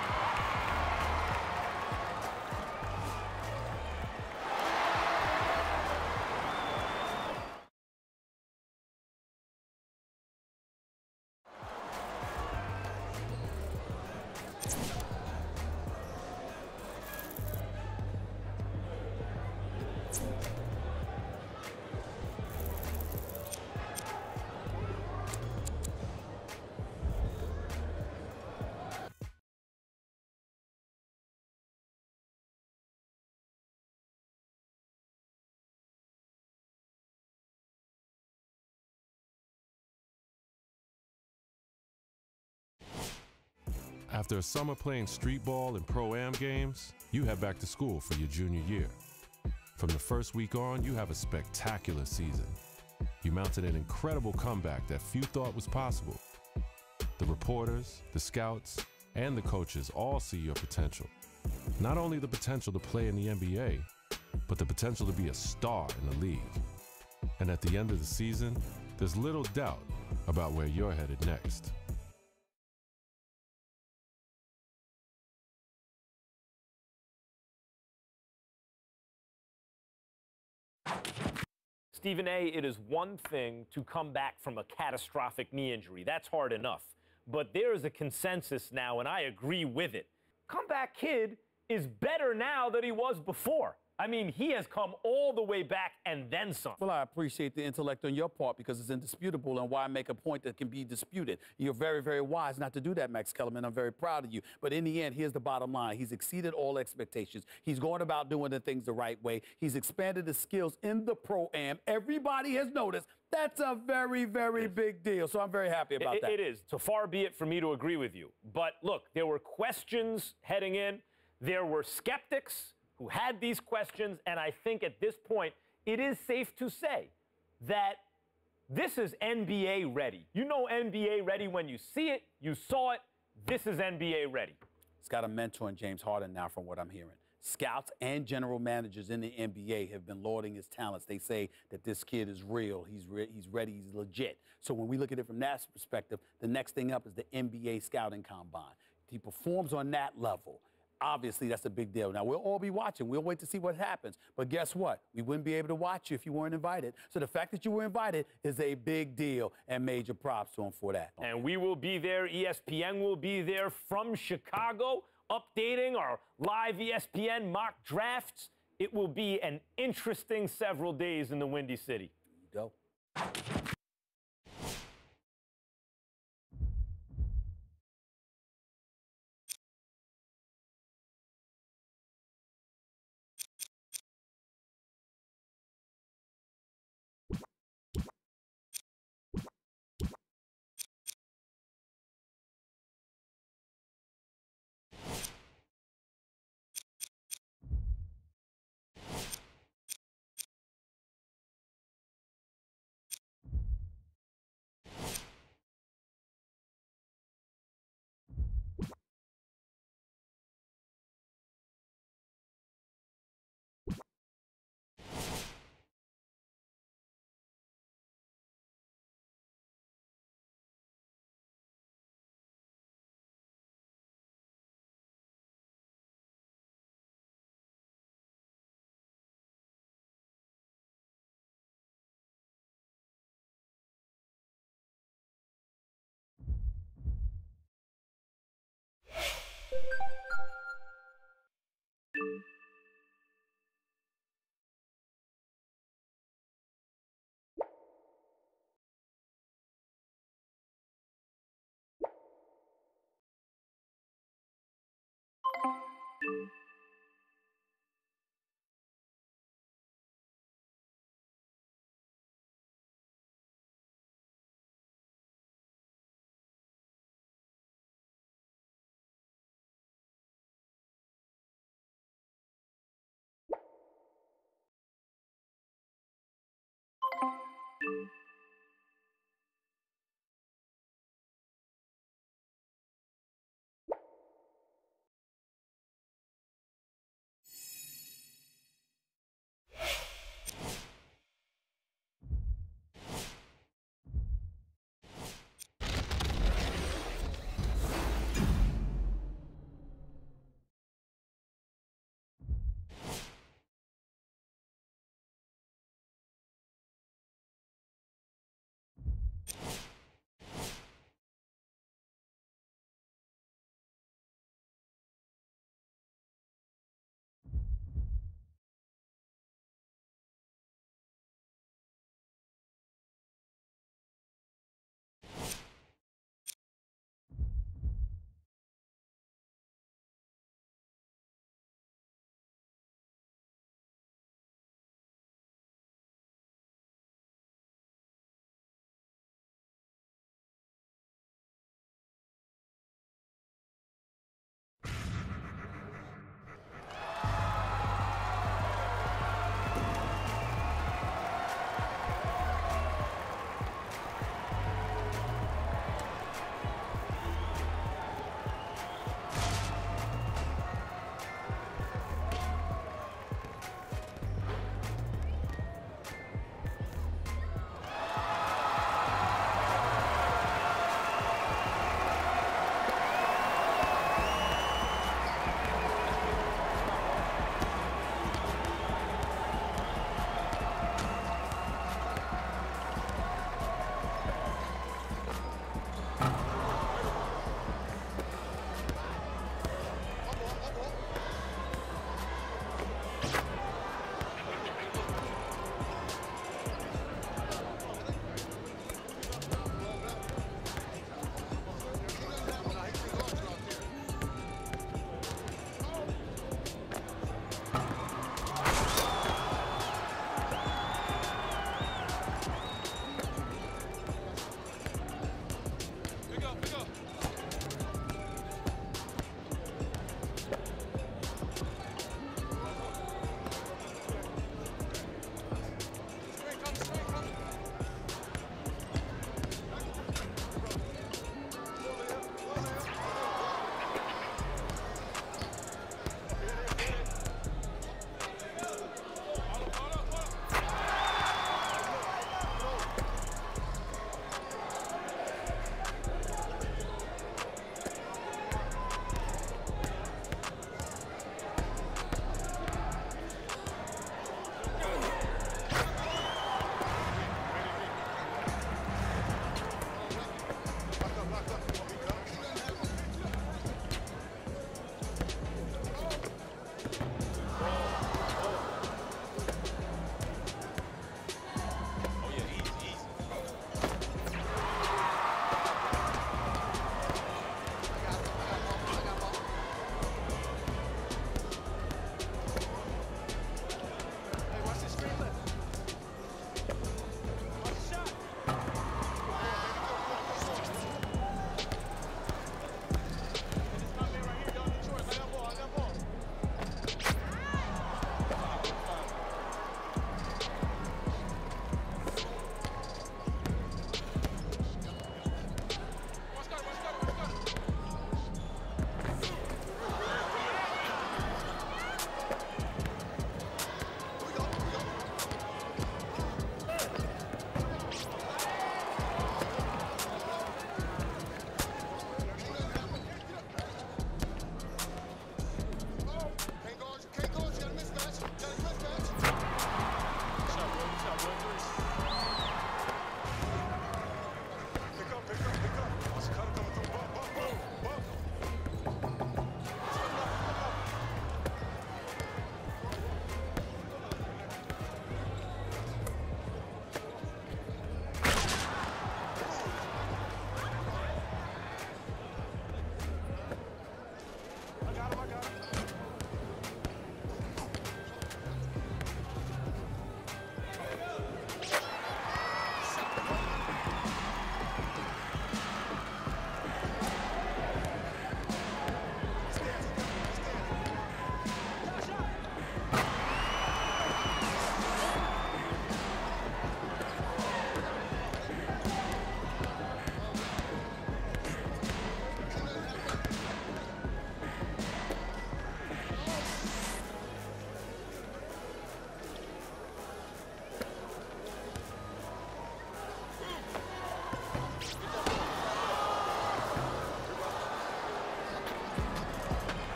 After a summer playing street ball and pro-am games, you head back to school for your junior year. From the first week on, you have a spectacular season. You mounted an incredible comeback that few thought was possible. The reporters, the scouts, and the coaches all see your potential. Not only the potential to play in the NBA, but the potential to be a star in the league. And at the end of the season, there's little doubt about where you're headed next. Stephen A., it is one thing to come back from a catastrophic knee injury. That's hard enough. But there is a consensus now, and I agree with it. Comeback Kid is better now than he was before. I mean, he has come all the way back and then some. Well, I appreciate the intellect on your part because it's indisputable, and why make a point that can be disputed. You're very, very wise not to do that, Max Kellerman. I'm very proud of you. But in the end, here's the bottom line. He's exceeded all expectations. He's going about doing the things the right way. He's expanded his skills in the pro-am. Everybody has noticed. That's a very, very big deal. So I'm very happy about that. It is. So far be it for me to agree with you. But look, there were questions heading in. There were skeptics who had these questions, and I think at this point, it is safe to say that this is NBA ready. You know NBA ready when you see it, you saw it, this is NBA ready. He's got a mentor in James Harden now, from what I'm hearing. Scouts and general managers in the NBA have been lauding his talents. They say that this kid is real, he's ready, he's legit. So when we look at it from that perspective, the next thing up is the NBA scouting combine. He performs on that level. Obviously, that's a big deal. Now, we'll all be watching. We'll wait to see what happens. But guess what? We wouldn't be able to watch you if you weren't invited. So the fact that you were invited is a big deal, and major props to him for that. And we will be there. ESPN will be there from Chicago, updating our live ESPN mock drafts. It will be an interesting several days in the Windy City. There you go.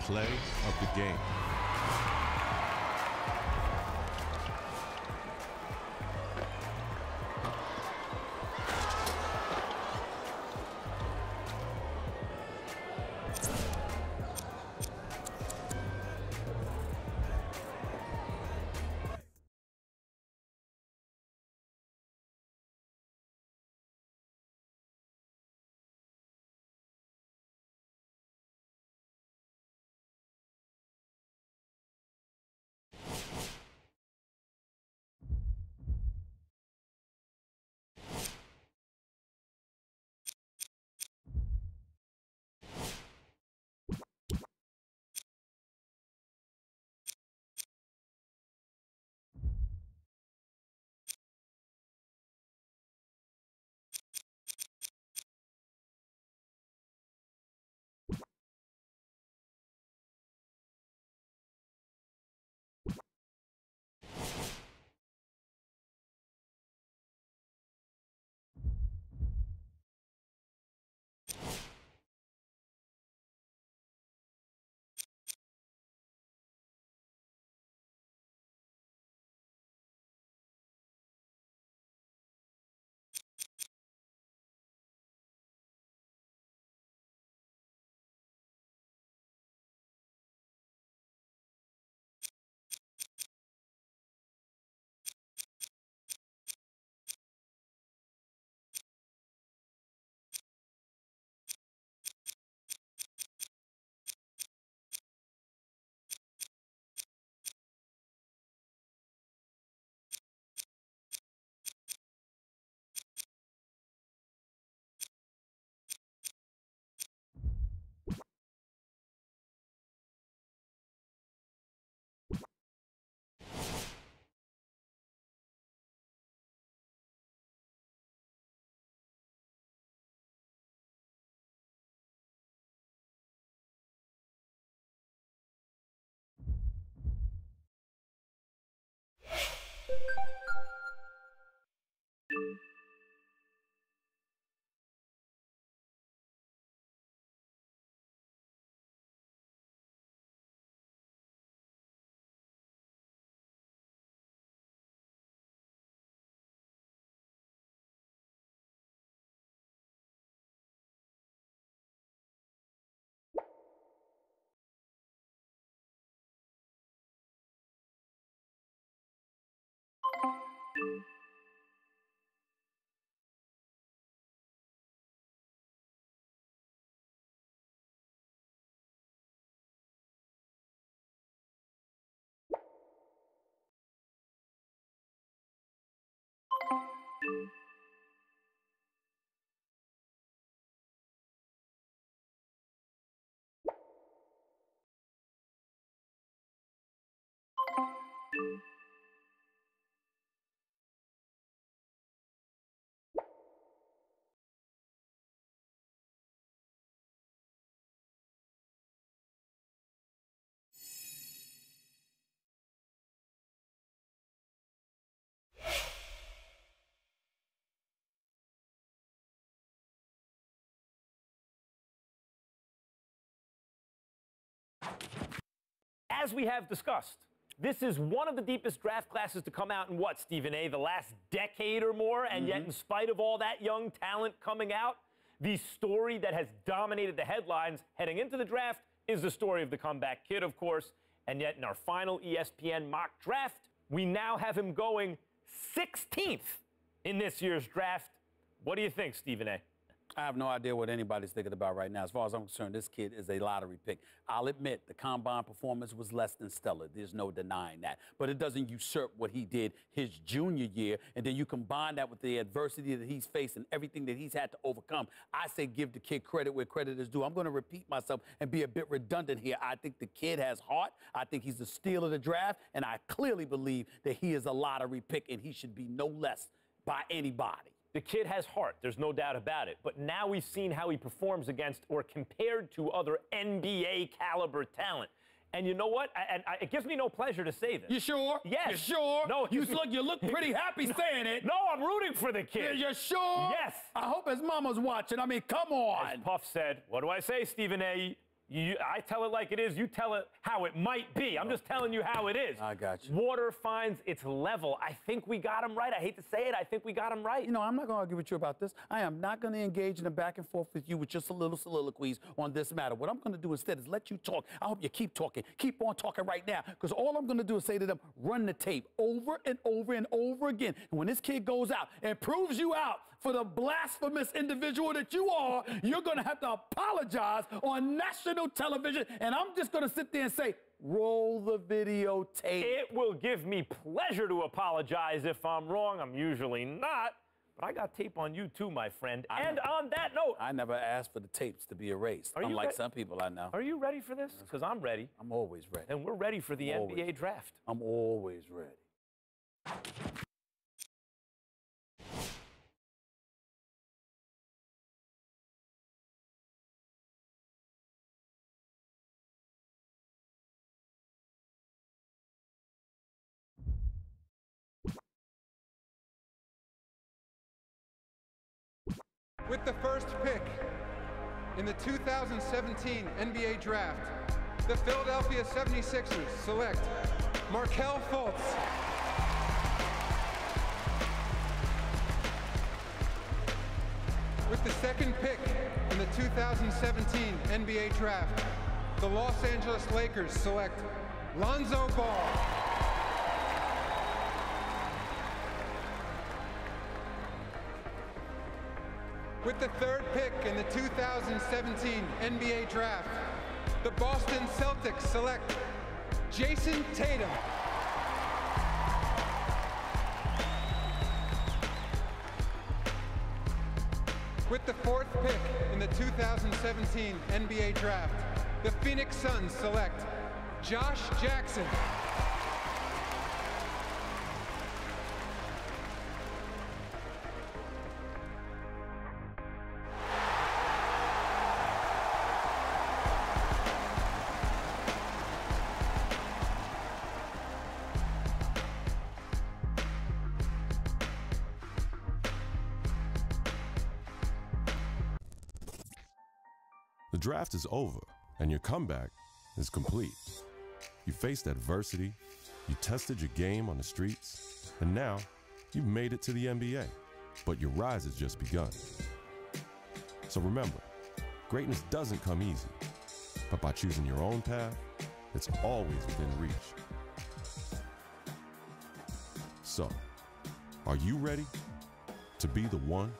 play of the game. As we have discussed, this is one of the deepest draft classes to come out in what, Stephen A., the last decade or more? And yet, in spite of all that young talent coming out, the story that has dominated the headlines heading into the draft is the story of the comeback kid, of course. And yet, in our final ESPN mock draft, we now have him going 16th in this year's draft. What do you think, Stephen A.? I have no idea what anybody's thinking about right now. As far as I'm concerned, this kid is a lottery pick. I'll admit the combine performance was less than stellar. There's no denying that. But it doesn't usurp what he did his junior year. And then you combine that with the adversity that he's faced and everything that he's had to overcome. I say give the kid credit where credit is due. I'm going to repeat myself and be a bit redundant here. I think the kid has heart. I think he's the steal of the draft. And I clearly believe that he is a lottery pick and he should be no less by anybody. The kid has heart, there's no doubt about it. But now we've seen how he performs against or compared to other NBA caliber talent. And you know what? It gives me no pleasure to say this. You sure? Yes. You sure? No. You look pretty happy saying it. No, I'm rooting for the kid. You're sure? Yes. I hope his mama's watching. I mean, come on. As Puff said, what do I say, Stephen A.? I tell it like it is. You tell it how it might be. I'm just telling you how it is. I got you. Water finds its level. I think we got him right. I hate to say it. I think we got him right. You know, I'm not going to argue with you about this. I am not going to engage in a back and forth with you with just a little soliloquies on this matter. What I'm going to do instead is let you talk. I hope you keep talking. Keep on talking right now, because all I'm going to do is say to them, run the tape over and over and over again. And when this kid goes out and proves you out for the blasphemous individual that you are, you're going to have to apologize on national television. And I'm just going to sit there and say, roll the videotape. It will give me pleasure to apologize if I'm wrong. I'm usually not. But I got tape on you too, my friend. And on that note, I never asked for the tapes to be erased, unlike some people I know. Are you ready for this? Because I'm ready. I'm always ready. And we're ready for the NBA draft. I'm always ready. With the first pick in the 2017 NBA Draft, the Philadelphia 76ers select Markelle Fultz. With the second pick in the 2017 NBA Draft, the Los Angeles Lakers select Lonzo Ball. With the third pick in the 2017 NBA Draft, the Boston Celtics select Jason Tatum. With the fourth pick in the 2017 NBA Draft, the Phoenix Suns select Josh Jackson. The draft is over, and your comeback is complete. You faced adversity, you tested your game on the streets, and now you've made it to the NBA. But your rise has just begun. So remember, greatness doesn't come easy, but by choosing your own path, it's always within reach. So, are you ready to be the one?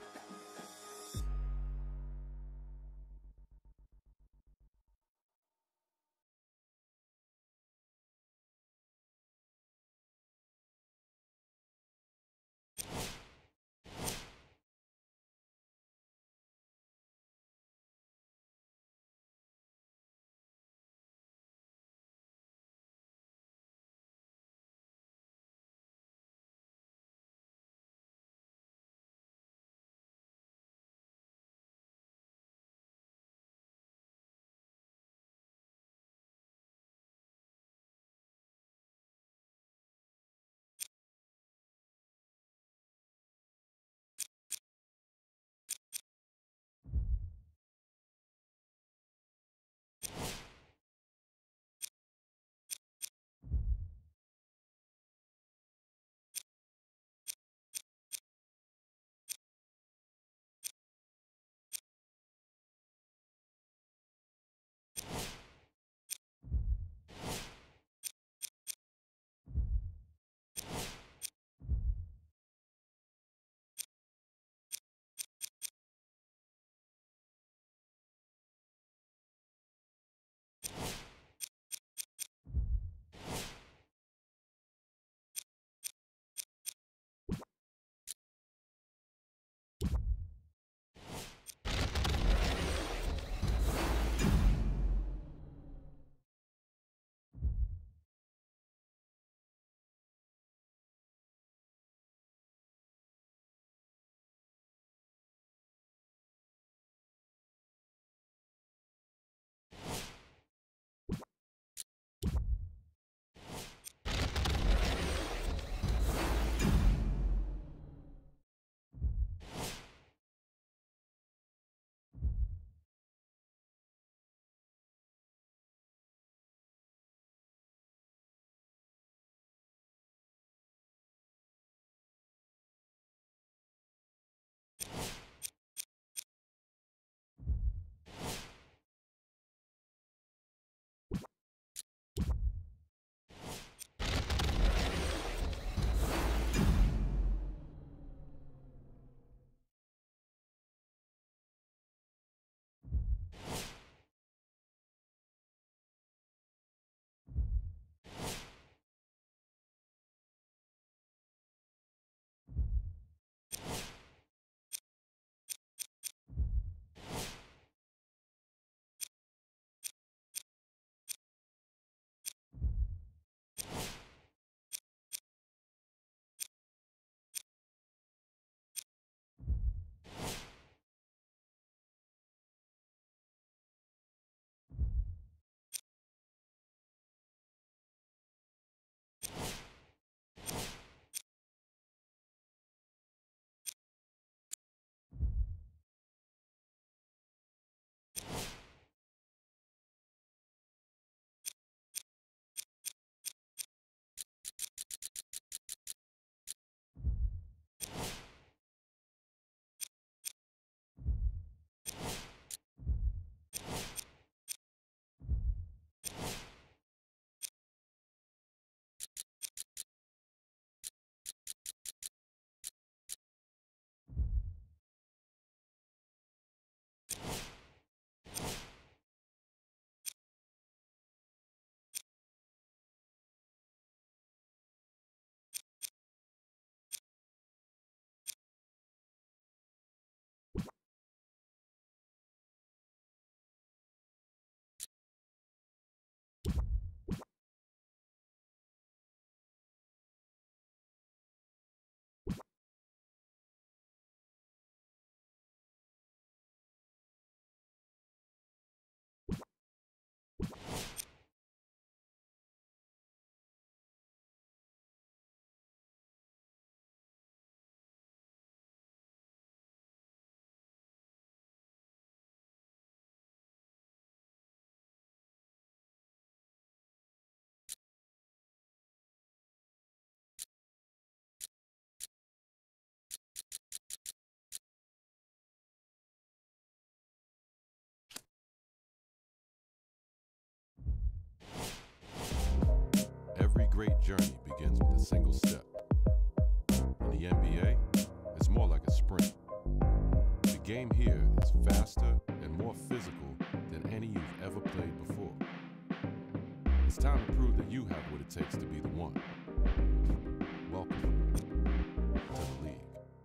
great journey begins with a single step. In the NBA, it's more like a sprint. The game here is faster and more physical than any you've ever played before. It's time to prove that you have what it takes to be the one. Welcome to the league.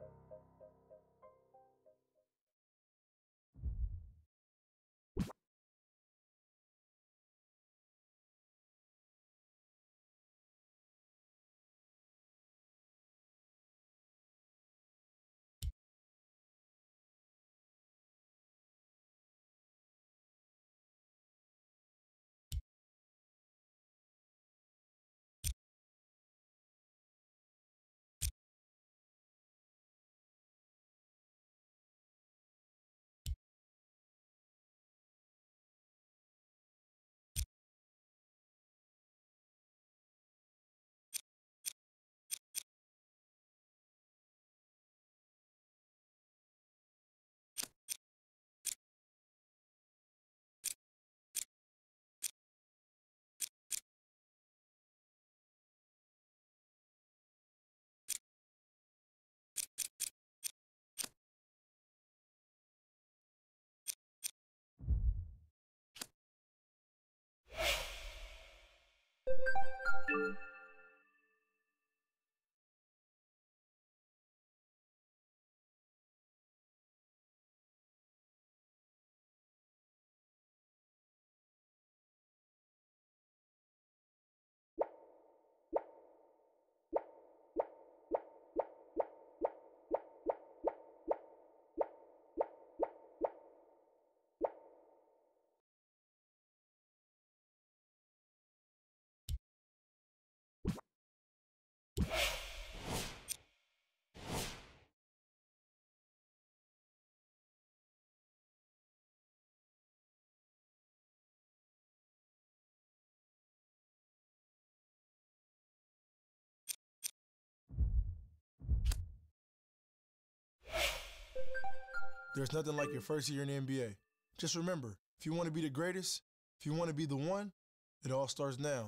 There's nothing like your first year in the NBA. Just remember, if you want to be the greatest, if you want to be the one, it all starts now.